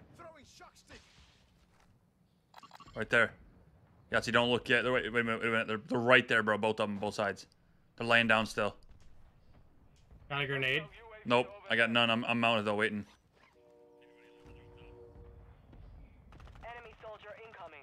Right there. Yeah, see, don't look yet. Wait a minute. They're right there, bro. Both of them, both sides. They're laying down still. Got a grenade? Nope, I got none. I'm mounted though, waiting. Enemy soldier incoming.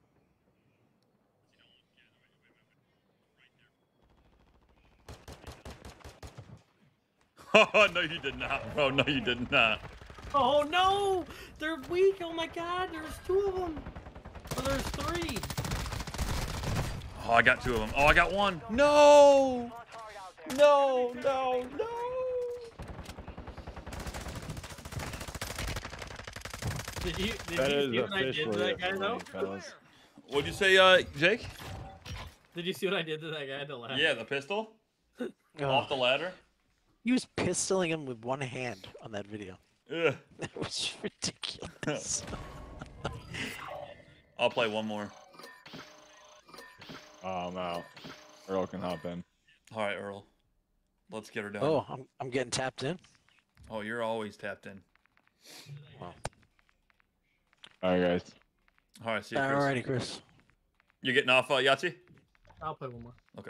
Oh, no, you did not, bro. No, you did not. Oh no! They're weak! Oh my god, there's 2 of them! Oh, there's 3! Oh, I got 2 of them. Oh, I got 1. No! No, no, no! Did you That see is what I did to officially that it guy for though? me, fellas. What'd you say, Jake? Did you see what I did to that guy to laugh? Yeah, the pistol Oh, off the ladder. he was pistoling him with one hand on that video. Ugh. It was ridiculous. I'll play one more. Oh, I'm out. Earl can hop in. All right, Earl. Let's get her done. Oh, I'm getting tapped in. Oh, you're always tapped in. Wow. All right, guys. All right, see you, Chris. Alrighty, Chris. You getting off, Yahtzee? I'll play one more. Okay.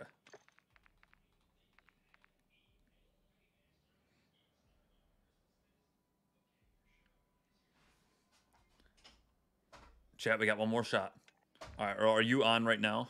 Chat, we got one more shot. All right, Earl, are you on right now?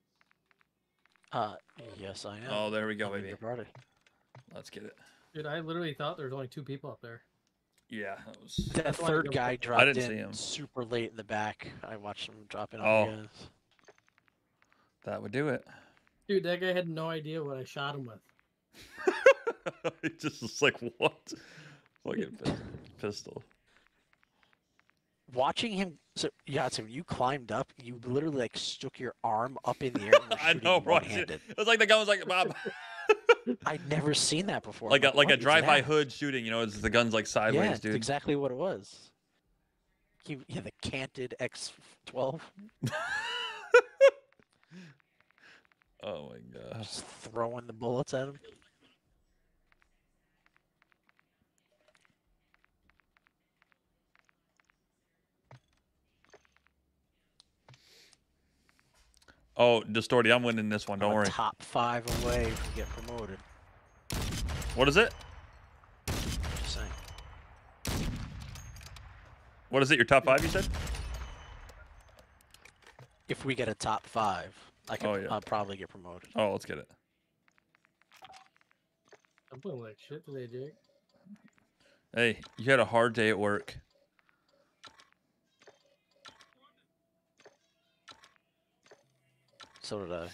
Yes, I am. Oh, there we go, I'm in baby. your party. Let's get it. Dude, I literally thought there was only 2 people up there. Yeah, that was. That That's why I third don't- guy I dropped didn't see in him. super late in the back. I watched him drop in on Oh. you guys. That would do it. Dude, that guy had no idea what I shot him with. He just was like, what? Fucking pistol. Watching him, so yeah, so when you climbed up, you literally like stuck your arm up in the air and were I shooting know, bro. one-handed. It was like the guy was like, Bob. I'd never seen that before. like a I'm like what a is drive-by that? hood shooting. You know, it's the gun's like sideways, Yeah, dude. that's exactly what it was. Yeah, the canted X12. Oh my god. Just throwing the bullets at him. Oh, Distorty, I'm winning this one. Don't I'm a worry. Top 5 away from get promoted. What is it? Just saying. What is it? Your top 5? You said? If we get a top 5, I could Oh, yeah. I'll probably get promoted. Oh, let's get it. I'm playing like shit today, Jake. Hey, you had a hard day at work. So did I.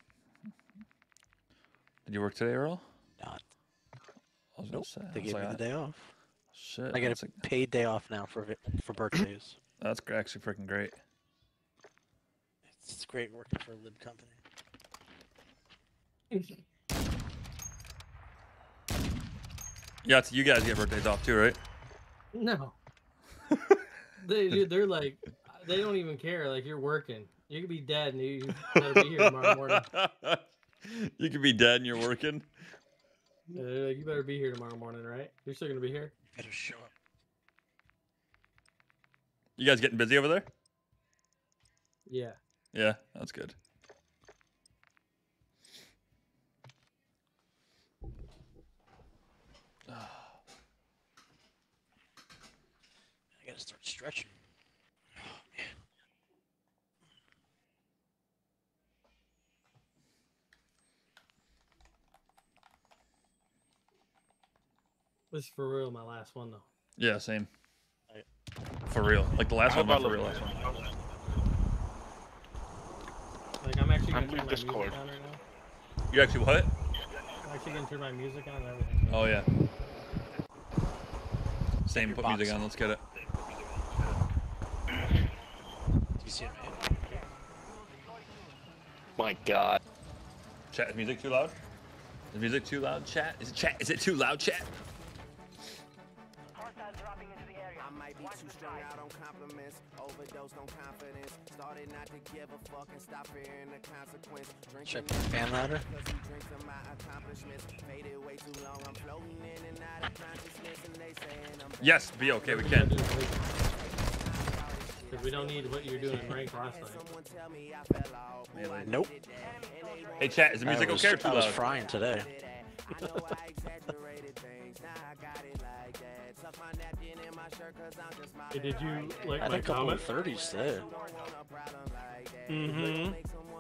Did you work today, Earl? Not. I was Nope. gonna say. I They was gave me like, the day off. Shit. I get that's a paid day off now for birthdays. That's actually freaking great. It's great working for a lib company. Yeah, you guys get birthdays off too, right? No. They're like, they don't even care. Like, you're working. You could be dead and you better be here tomorrow morning. You could be dead and you're working. They're like, you better be here tomorrow morning, right? You're still gonna be here. Better show up. You guys getting busy over there? Yeah. Yeah, that's good. I gotta start stretching. Oh, man. This is for real my last one though. Yeah, same. For real. Like the last one, not for real. Last one. Like, I'm actually I'm gonna turn my Discord. music on right now. You actually what? I'm actually gonna turn my music on and everything. Oh yeah. Same. Put music on. Let's get it. Do you see it, man? My God. Chat, is music too loud? Is music too loud, chat? Is it chat? Is it too loud, chat? Hostiles dropping into the area. I might be too strung out on compliments, overdosed on confidence. Started not to give a fuck and stop fearing the consequence. Should I put the fan louder? Cause he drinks of my accomplishments. Faded way too long. I'm floating in and out of consciousness, and they saying I'm Yes, be okay. We can. Because we don't need what you're doing in rank last night. Melee. Nope. Hey, chat, is the music okay or too I was loud? frying today. Hey, did you like I my had a couple comment? of 30s today. Mm-hmm.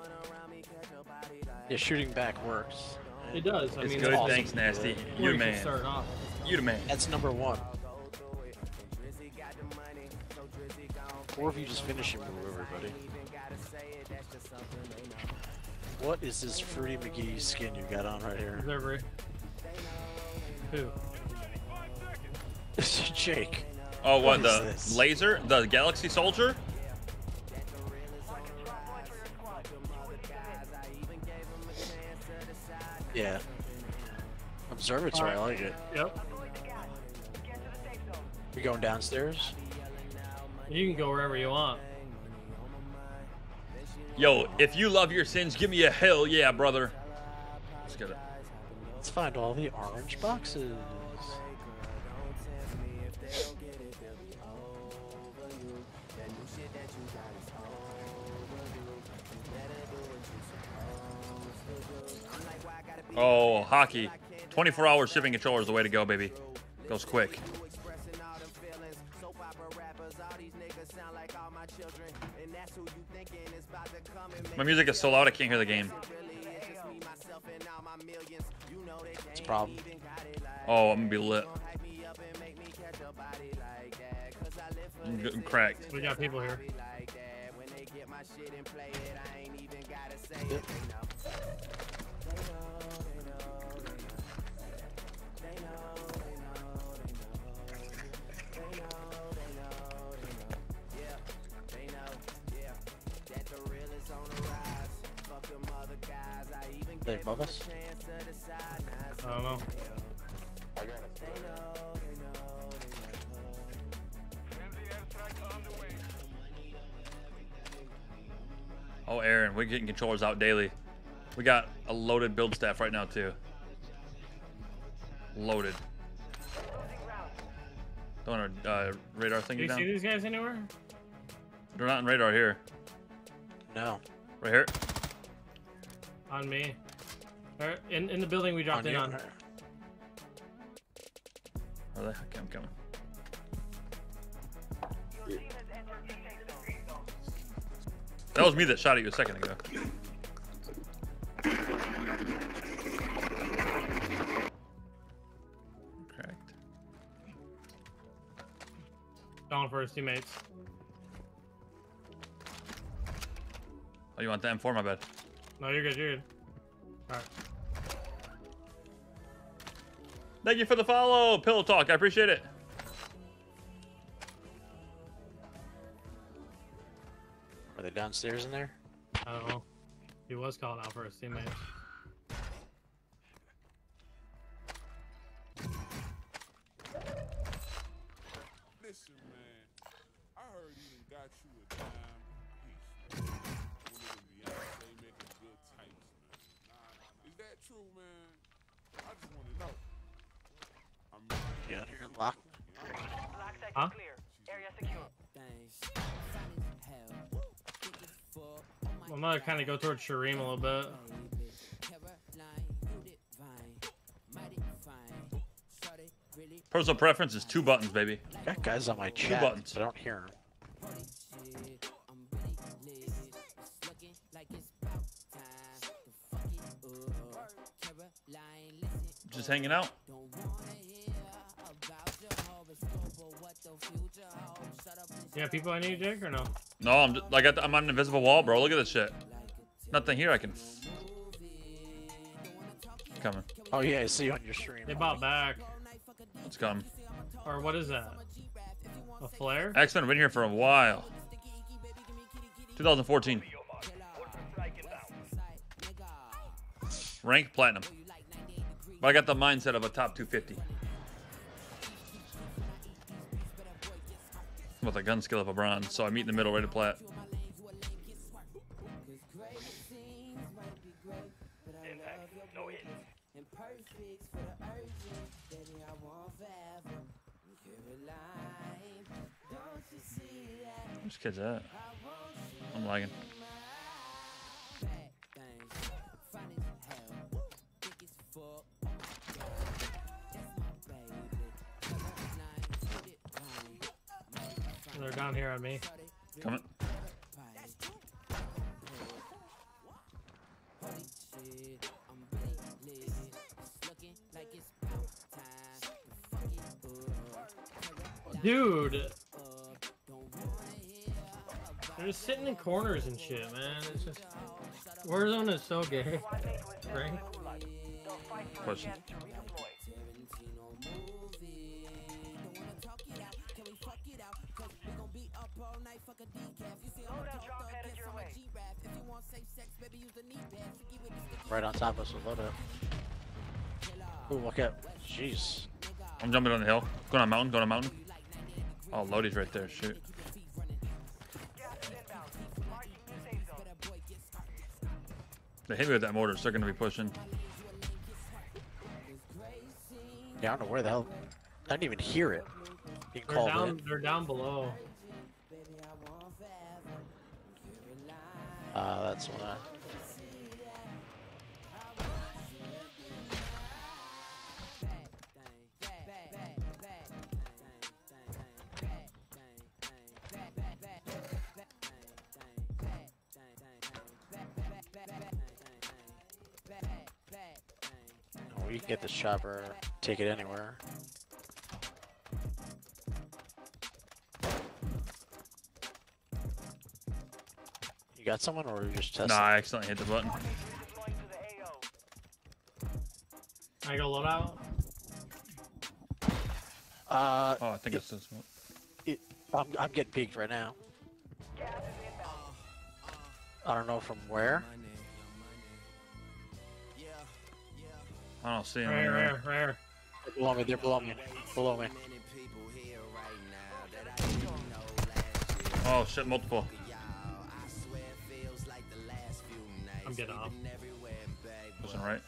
Yeah, shooting back works. It does. I It's mean, good. that's Thanks, Nasty. where You the should man. start off. You the man. That's number 1. Or if you just finish and move everybody. What is this Fruity McGee skin you got on right here? Observer. Who? Jake. Oh, what, What the is this? laser? The Galaxy Soldier? Yeah. Observatory, I like it. Yep. We going downstairs? You can go wherever you want. Yo, if you love your sins, give me a hell yeah, brother. Let's get it. Let's find all the orange boxes. Oh, hockey. 24-hour shipping controller is the way to go, baby. Goes quick. My music is so loud I can't hear the game. It's a problem. Oh, I'm gonna be lit. I'm cracked. We got people here. Yep. They above us? I don't know. Oh, Aaron, we're getting controllers out daily. We got a loaded build staff right now, too. Loaded. Don't want to radar Do thingy you down? see these guys anywhere? They're not in radar here. No. Right here? On me. Or in the building we dropped in you? on. Are they? Okay, I'm coming. That was me that shot at you a second ago. Cracked. Going for his teammates. Oh, you want the M4? My bad. No, you're good, you're good. Alright. Thank you for the follow, Pillow Talk. I appreciate it. Are they downstairs in there? I don't know. He was calling out for his teammates. Listen, man. I heard he done got you a dime piece. One of them Beyonce making good types, man. Is that true, man? I just want to know. Yeah, you're locked. Huh? Area secure. I'm gonna kind of go towards Shareem a little bit. Personal preference is 2 buttons, baby. Got guys on my chat. buttons. I don't hear them. Just hanging out. Yeah, people I need, Jake, or no? No, I'm just, like I'm on an invisible wall, bro. Look at this shit. Nothing here I can. Coming. Oh yeah, I see you on your stream. They bought back. It's coming. Or what is that? A flare? X-Men have been here for a while. 2014. Rank platinum. But I got the mindset of a top 250. With the gun skill of a bronze, so I meet in the middle, right at plat. Which kid's that? I'm lagging. They're down here on me. Coming. Dude. They're just sitting in corners and shit, man. It's just Warzone is so gay. Right? Question. Right on top of us with loadout. Ooh, look at. Jeez. I'm jumping on the hill. Going on mountain. Going on mountain. Oh, Lodi's right there. Shoot. They hit me with that mortar, so they're gonna be pushing. Yeah, I don't know where the hell. I didn't even hear it. You can call it. They're down below. That's what I. We can get this chopper, take it anywhere. You got someone, or are you just testing? Nah, I accidentally hit the button. I go load out. Oh, I think it's this one. I'm getting peeked right now. I don't know from where. I don't see him. Right. They're below me. They're below me. Below me. Oh shit, multiple. I'm getting off. Pushing right.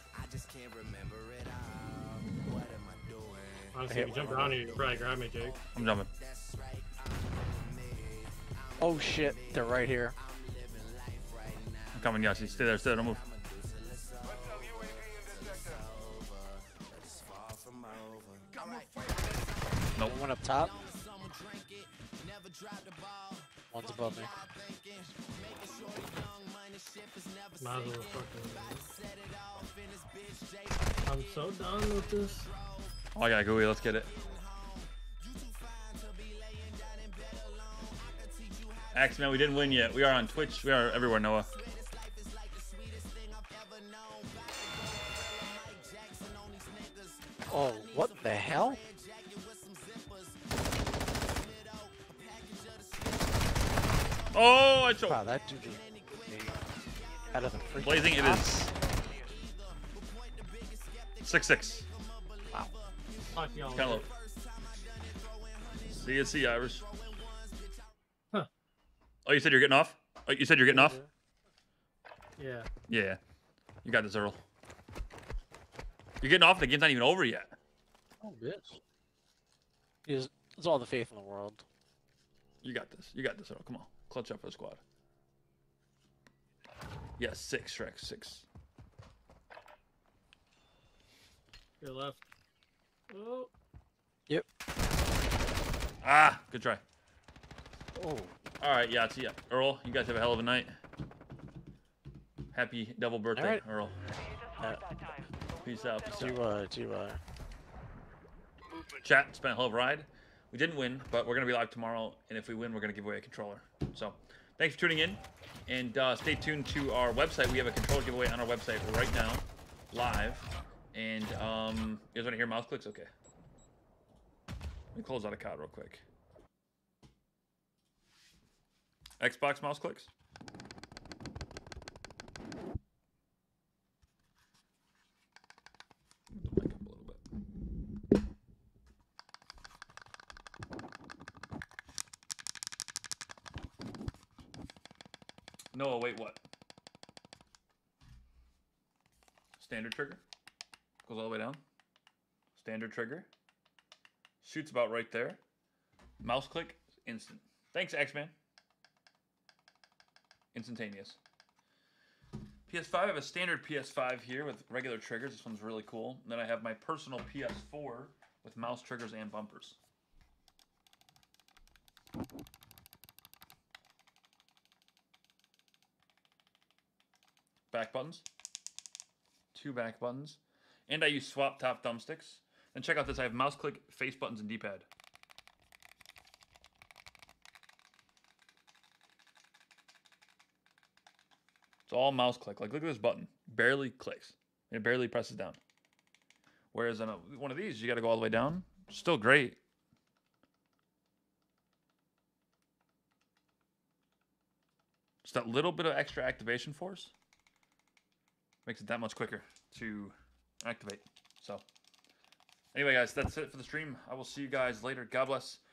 Honestly, if you jump around here, you can probably grab me, Jake. I'm jumping. Oh shit, they're right here. I'm coming, Yossi. Stay there, don't move. Nope. One up top. One's above me. Might as well fucking... I'm so done with this. Oh, I got gooey. Let's get it. Axe, man, we didn't win yet. We are on Twitch. We are everywhere, Noah. Oh, what the hell? Oh, I choked. Wow, that dude is out of the freaking Blazing, it is 6-6. Wow. Fuck y'all. Kind of low. See, Irish. Huh. Oh, you said you're getting off? Oh, you said you're getting off? Yeah. Yeah. You got this, Earl. You're getting off? The game's not even over yet. Oh, bitch. It's all the faith in the world. You got this. You got this, Earl. Come on. Clutch up for the squad. Yes, 6, Shrek. 6. Your left. Oh. Yep. Ah, good try. Oh. All right, Yahtzee. Yeah. Earl, you guys have a hell of a night. Happy double birthday, right. Earl. Peace out. Peace out. Chat, it's been a hell of a ride. We didn't win, but we're going to be live tomorrow, and if we win, we're going to give away a controller. So, thanks for tuning in, and stay tuned to our website. We have a controller giveaway on our website right now, live. And, you guys want to hear mouse clicks? Okay. Let me close out a COD real quick. Xbox mouse clicks? Move the mic up a little bit. No, wait, what? Standard trigger. Goes all the way down. Standard trigger. Shoots about right there. Mouse click, instant. Thanks, X-Man. Instantaneous. PS5, I have a standard PS5 here with regular triggers. This one's really cool. And then I have my personal PS4 with mouse triggers and bumpers. Back buttons. 2 back buttons. And I use swap top thumbsticks. And check out this, I have mouse click, face buttons, and D-pad. It's all mouse click. Like, look at this button. Barely clicks. It barely presses down. Whereas on one of these, you got to go all the way down. Still great. Just that little bit of extra activation force makes it that much quicker to activate. So, anyway, guys, that's it for the stream. I will see you guys later. God bless.